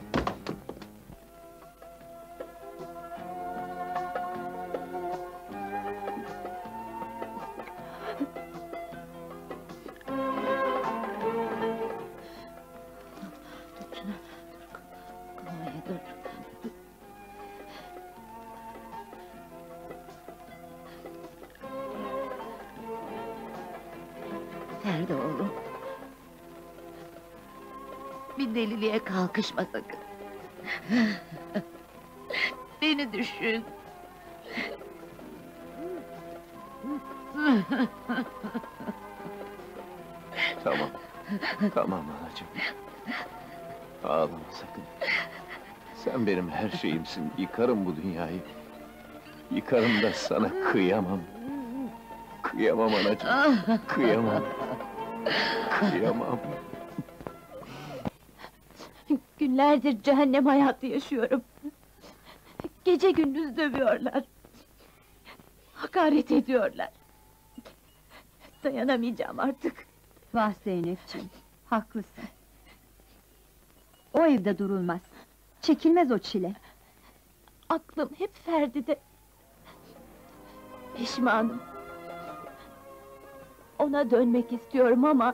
Ferdi oğlum. Bir deliliğe kalkışma sakın. Beni düşün. Tamam, tamam anacığım. Ağlama sakın. Sen benim her şeyimsin, yıkarım bu dünyayı. Yıkarım da sana kıyamam. Kıyamam anacığım, kıyamam. Kıyamam. Günlerdir cehennem hayatı yaşıyorum. Gece gündüz dövüyorlar. Hakaret ediyorlar. Dayanamayacağım artık. Vah Zeynepciğim, haklısın. O evde durulmaz. Çekilmez o çile. Aklım hep Ferdi'de. Pişmanım. Ona dönmek istiyorum ama...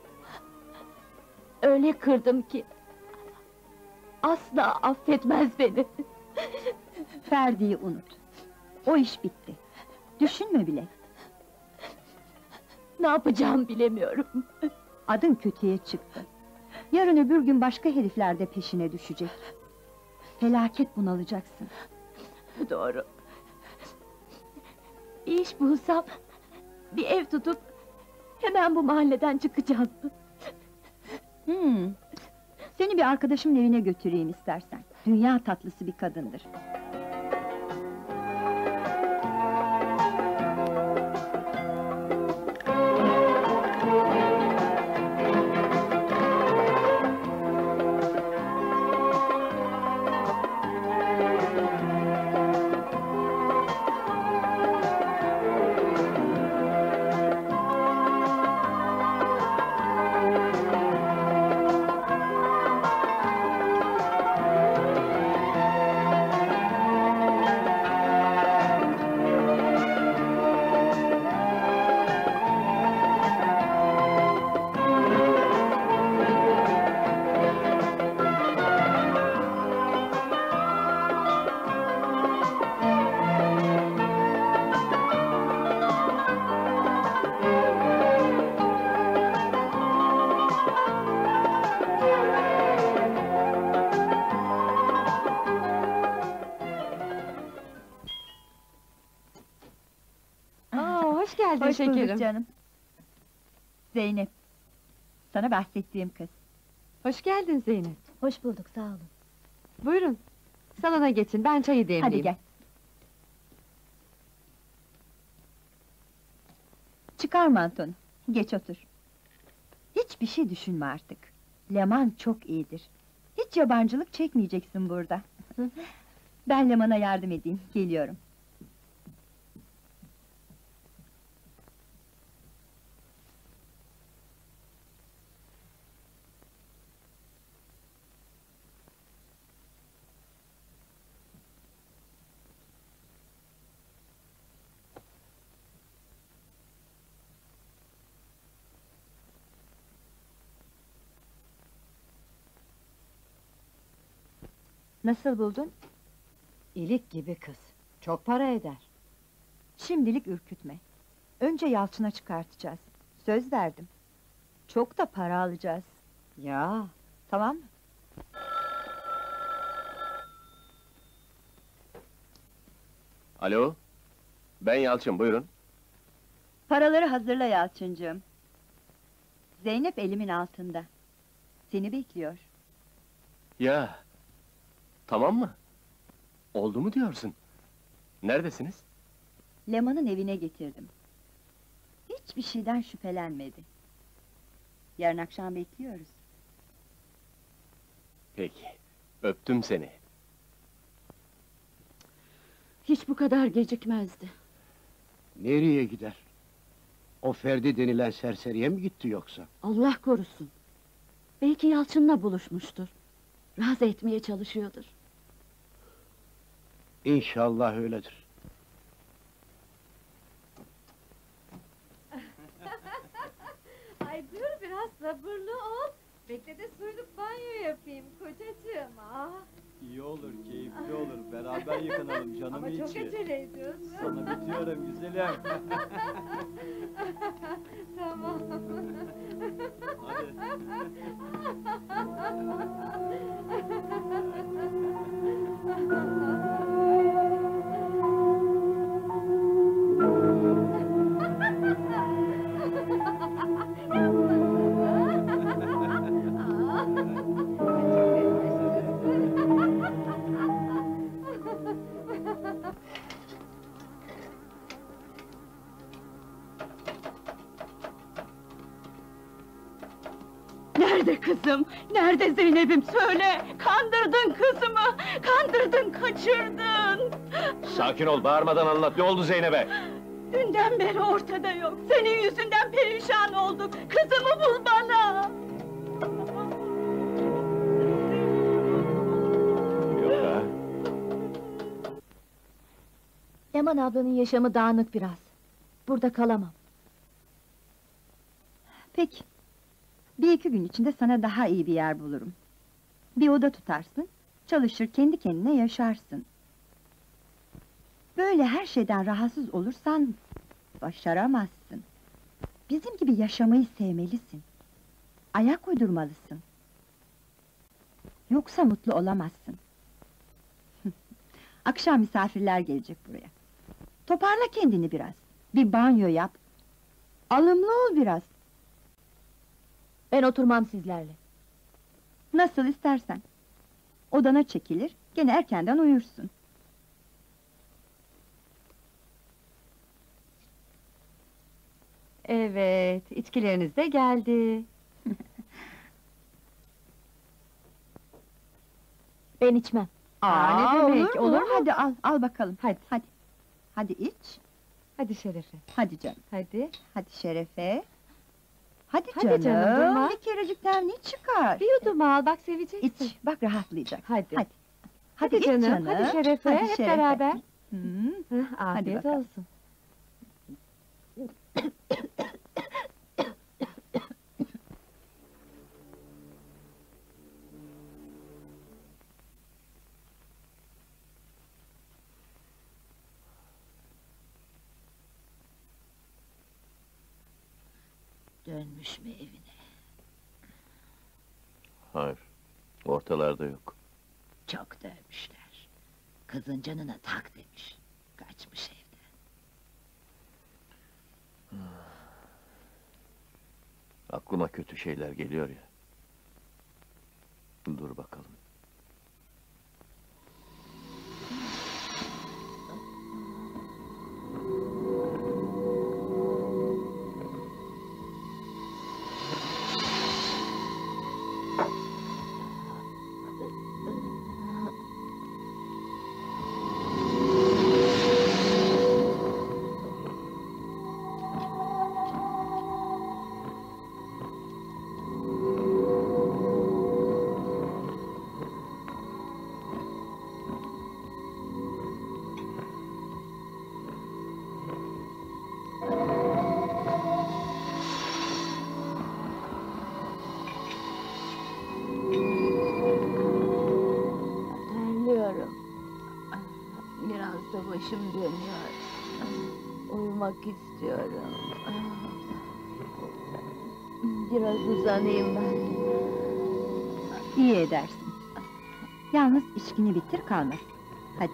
öyle kırdım ki... asla affetmez beni. Ferdi'yi unut. O iş bitti. Düşünme bile. Ne yapacağım bilemiyorum. Adın kötüye çıktı. Yarın öbür gün başka herifler de peşine düşecek. Felaket bunalacaksın. Doğru. Bir iş bulsam... bir ev tutup... hemen bu mahalleden çıkacağım. Hmm. Seni bir arkadaşımın evine götüreyim istersen. Dünya tatlısı bir kadındır. geldin Hoş bulduk şekerim. canım. Zeynep. Sana bahsettiğim kız. Hoş geldin Zeynep. Hoş bulduk, sağ olun. Buyurun. Salona geçin, ben çayı demleyeyim. Hadi gel. Çıkar mantonu. Geç otur. Hiçbir şey düşünme artık. Leman çok iyidir. Hiç yabancılık çekmeyeceksin burada. Ben Leman'a yardım edeyim, geliyorum. Nasıl buldun? İlik gibi kız. Çok para eder. Şimdilik ürkütme. Önce Yalçın'a çıkartacağız. Söz verdim. Çok da para alacağız. Ya, Tamam mı? Alo? Ben Yalçın, buyurun. Paraları hazırla Yalçıncığım. Zeynep elimin altında. Seni bekliyor. Ya, tamam mı? Oldu mu diyorsun? Neredesiniz? Leman'ın evine getirdim. Hiçbir şeyden şüphelenmedi. Yarın akşam bekliyoruz. Peki, öptüm seni. Hiç bu kadar gecikmezdi. Nereye gider? O Ferdi denilen serseriye mi gitti yoksa? Allah korusun. Belki Yalçın'la buluşmuştur. Razı etmeye çalışıyordur. İnşallah öyledir. Ay dur biraz sabırlı ol. Bekle de suyluk banyo yapayım kocacığım. Ah. İyi olur, keyifli olur. Beraber yıkanalım canım Ama içi. çok acele ediyorsun. Sana bitiyorum güzelim. Tamam. Nerede kızım? Nerede Zeynep'im? Söyle! Kandırdın kızımı! Kandırdın, kaçırdın! Sakin ol, bağırmadan anlat, ne oldu Zeynep'e? Dünden beri ortada yok! Senin yüzünden perişan olduk! Kızımı bul bana! Yok ha? Leman ablanın yaşamı dağınık biraz. Burada kalamam. Peki. Bir iki gün içinde sana daha iyi bir yer bulurum. Bir oda tutarsın, çalışır kendi kendine yaşarsın. Böyle her şeyden rahatsız olursan başaramazsın. Bizim gibi yaşamayı sevmelisin. Ayak uydurmalısın. Yoksa mutlu olamazsın. Akşam misafirler gelecek buraya. Toparla kendini biraz. Bir banyo yap. Alımlı ol biraz. Ben oturmam sizlerle. Nasıl istersen. Odana çekilir, gene erkenden uyursun. Evet, içkileriniz de geldi. Ben içmem. Aa, ne demek, olur mu? olur mu? Hadi al, al bakalım. Hadi. Hadi. Hadi iç. Hadi Şerefe. Hadi canım. Hadi. Hadi Şerefe. Hadi, Hadi canım. canım, durma. Bir kerecikten ne çıkar? Bir yudum al, bak seveceksin. İç, bak rahatlayacak. Hadi. Hadi. Hadi, iç canım, hadi Şerefe, Hadi hep Şerefe. beraber. Hı. Hah, Hadi afiyet bakalım. olsun. Dönmüş mü evine? Hayır, ortalarda yok. Çok dövmüşler. Kızın canına tak demiş. Kaçmış evden. Aklıma kötü şeyler geliyor ya. Dur bakalım. Terliyorum. Biraz da başım dönüyor. Uyumak istiyorum. Biraz uzanayım ben. İyi edersin. Yalnız içkini bitir kalmaz. Hadi.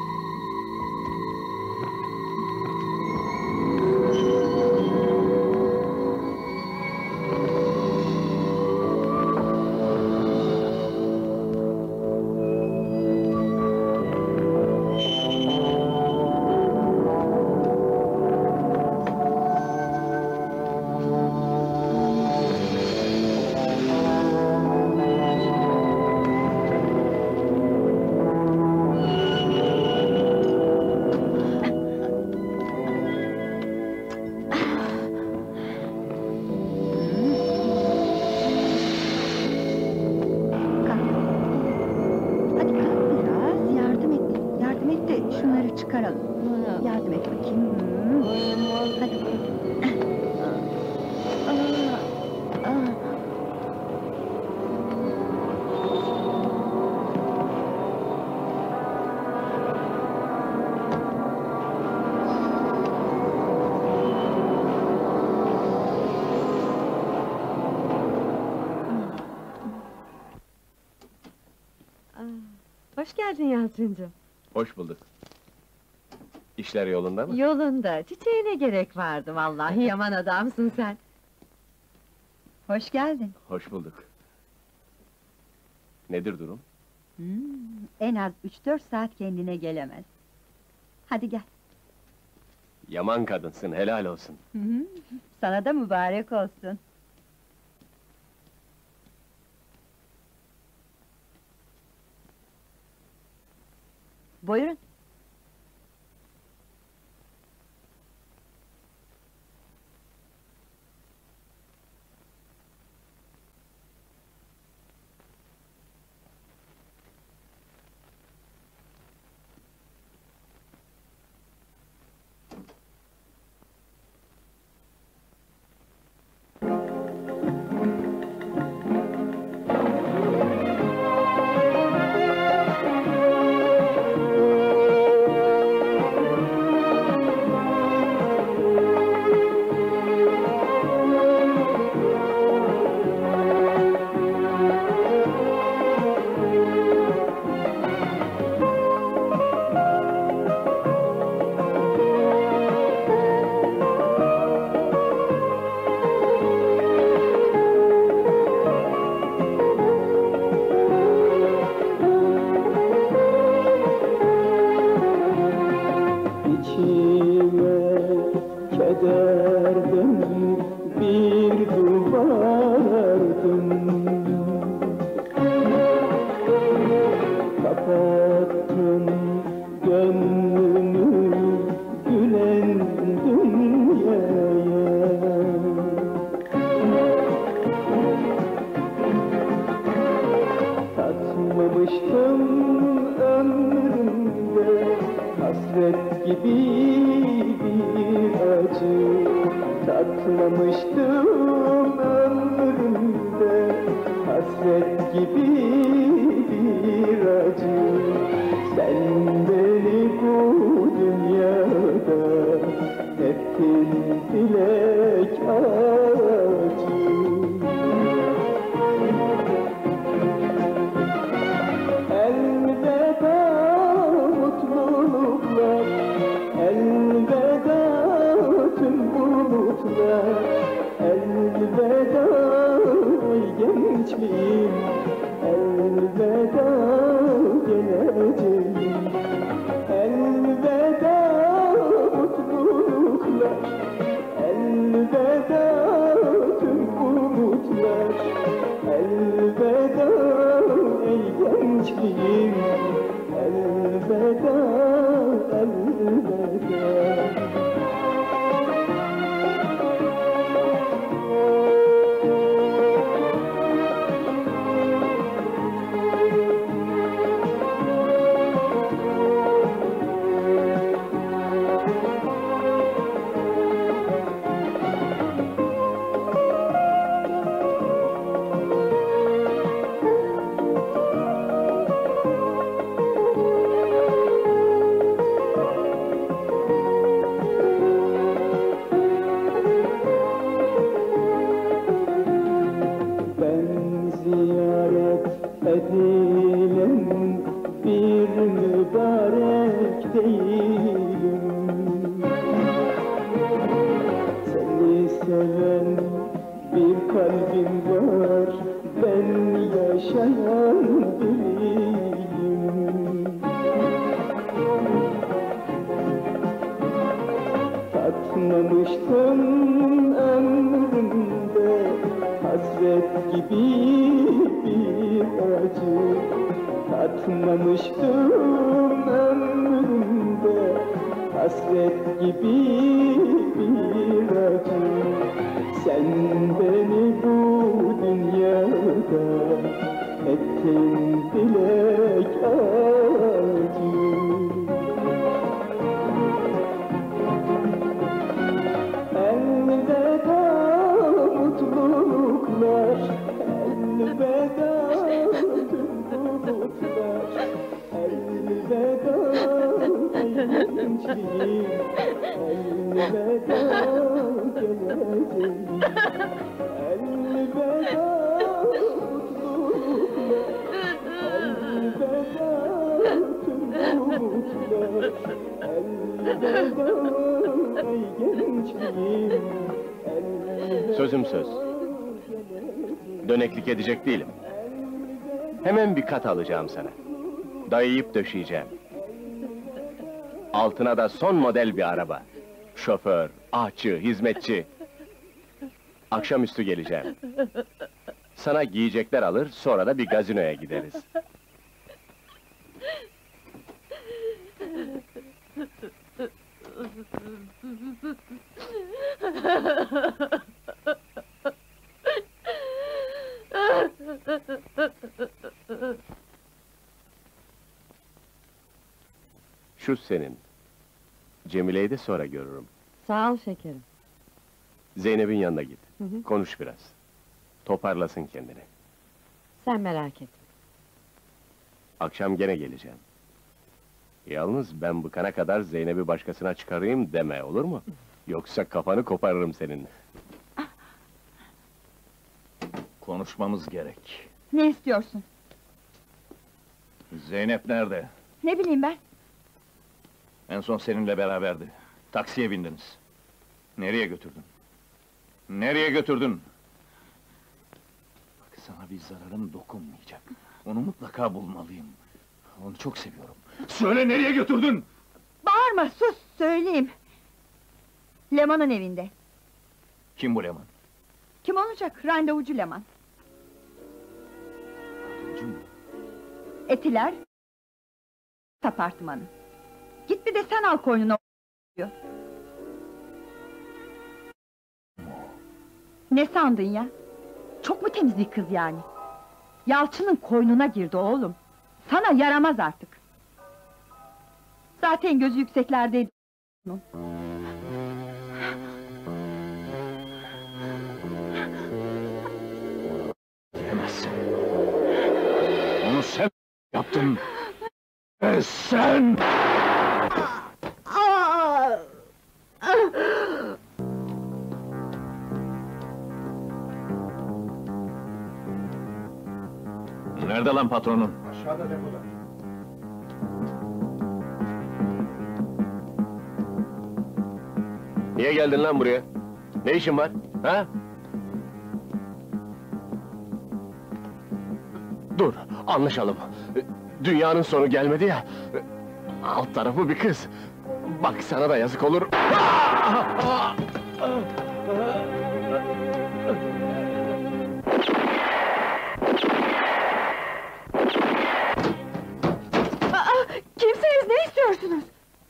Çıkaralım. Yardım et bakayım. Hadi. Hoş geldin Yalçıncığım. Hoş bulduk. İşler yolunda mı? Yolunda, çiçeğine gerek vardı vallahi, yaman adamsın sen. Hoş geldin. Hoş bulduk. Nedir durum? Hmm, en az üç dört saat kendine gelemez. Hadi gel. Yaman kadınsın, helal olsun. Hı hı, sana da mübarek olsun. Buyurun. Tatmamıştım ömrümde hasret gibi bir acı. Sen beni bu dünyada ettin dilek acı. Elveda mutluluklar, elveda tüm bulutlar, elveda gençliğim, elveda geleceğim. Elveda mutluluklar, elveda tüm umutlar. Elveda ey gençliğim, elveda, elveda. Ziyaret edilen bir mübarek değilim. Seni seven bir kalbim var, ben yaşayan biriyim. Tatmamıştım ömrümde hasret gibi bir acı. Tatmamıştım ömrümde hasret gibi bir acı. Sen beni bu dünyada ettin dilek acı. Elveda mutluluklar, elveda tüm umutlar. Elveda ey gençliğim, elveda geleceğim. Elveda mutluluklar, elveda tüm umutlar. Elveda ey gençliğim, Sözüm söz. Döneklik edecek değilim. Hemen bir kat alacağım sana. Dayayıp döşeyeceğim. Altına da son model bir araba. Şoför, ağaççı, hizmetçi. Akşamüstü geleceğim. Sana giyecekler alır, sonra da bir gazinoya gideriz. Şu senin. Cemile'yi de sonra görürüm. Sağ ol şekerim. Zeynep'in yanına git. Hı hı. Konuş biraz. Toparlasın kendini. Sen merak etme. Akşam gene geleceğim. Yalnız ben bıkana kadar Zeynep'i başkasına çıkarayım deme, olur mu? Yoksa kafanı koparırım senin. Konuşmamız gerek. Ne istiyorsun? Zeynep nerede? Ne bileyim ben? En son seninle beraberdi. Taksiye bindiniz. Nereye götürdün? Nereye götürdün? Bak, sana bir zararım dokunmayacak. Onu mutlaka bulmalıyım. Onu çok seviyorum. Söyle, nereye götürdün? Bağırma, sus, söyleyeyim. Leman'ın evinde. Kim bu Leman? Kim olacak? Randevucu Leman. Randevucu mu? Etiler... apartmanı. Git bir de sen al koynuna diyor. Ne sandın ya? Çok mu temiz bir kız yani? Yalçın'ın koynuna girdi oğlum. Sana yaramaz artık. Zaten gözü yükseklerdeydi. Diyemezsin. Onu sen yaptın. Ve sen! Nerede lan patronun? Aşağıda depoda. Niye geldin lan buraya? Ne işin var? Ha? Dur, anlaşalım. Dünyanın sonu gelmedi ya. Alt tarafı bir kız. Bak sana da yazık olur. Aa, kimsiniz, ne istiyorsunuz?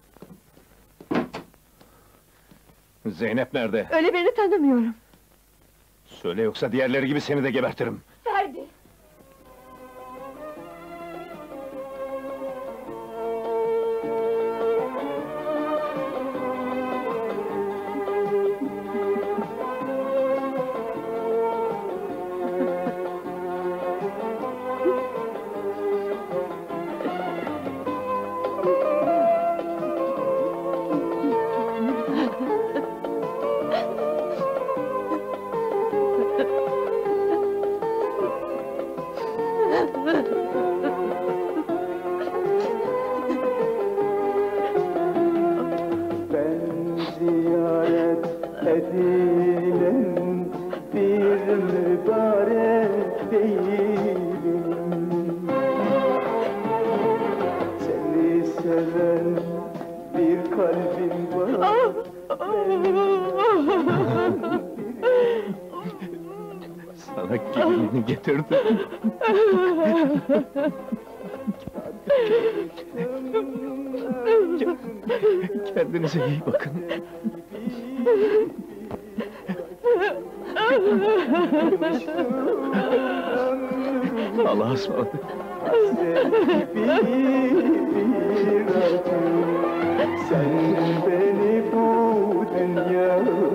Zeynep nerede? Öyle birini tanımıyorum. Söyle yoksa diğerleri gibi seni de gebertirim. Ferdi! Ben ziyaret edilen bir mübarek değilim. Seni seven bir kalbim var. Sana gelinini getirdim. Kendinize iyi bakın. Allah'a ısmarladık. Sen beni bu dünya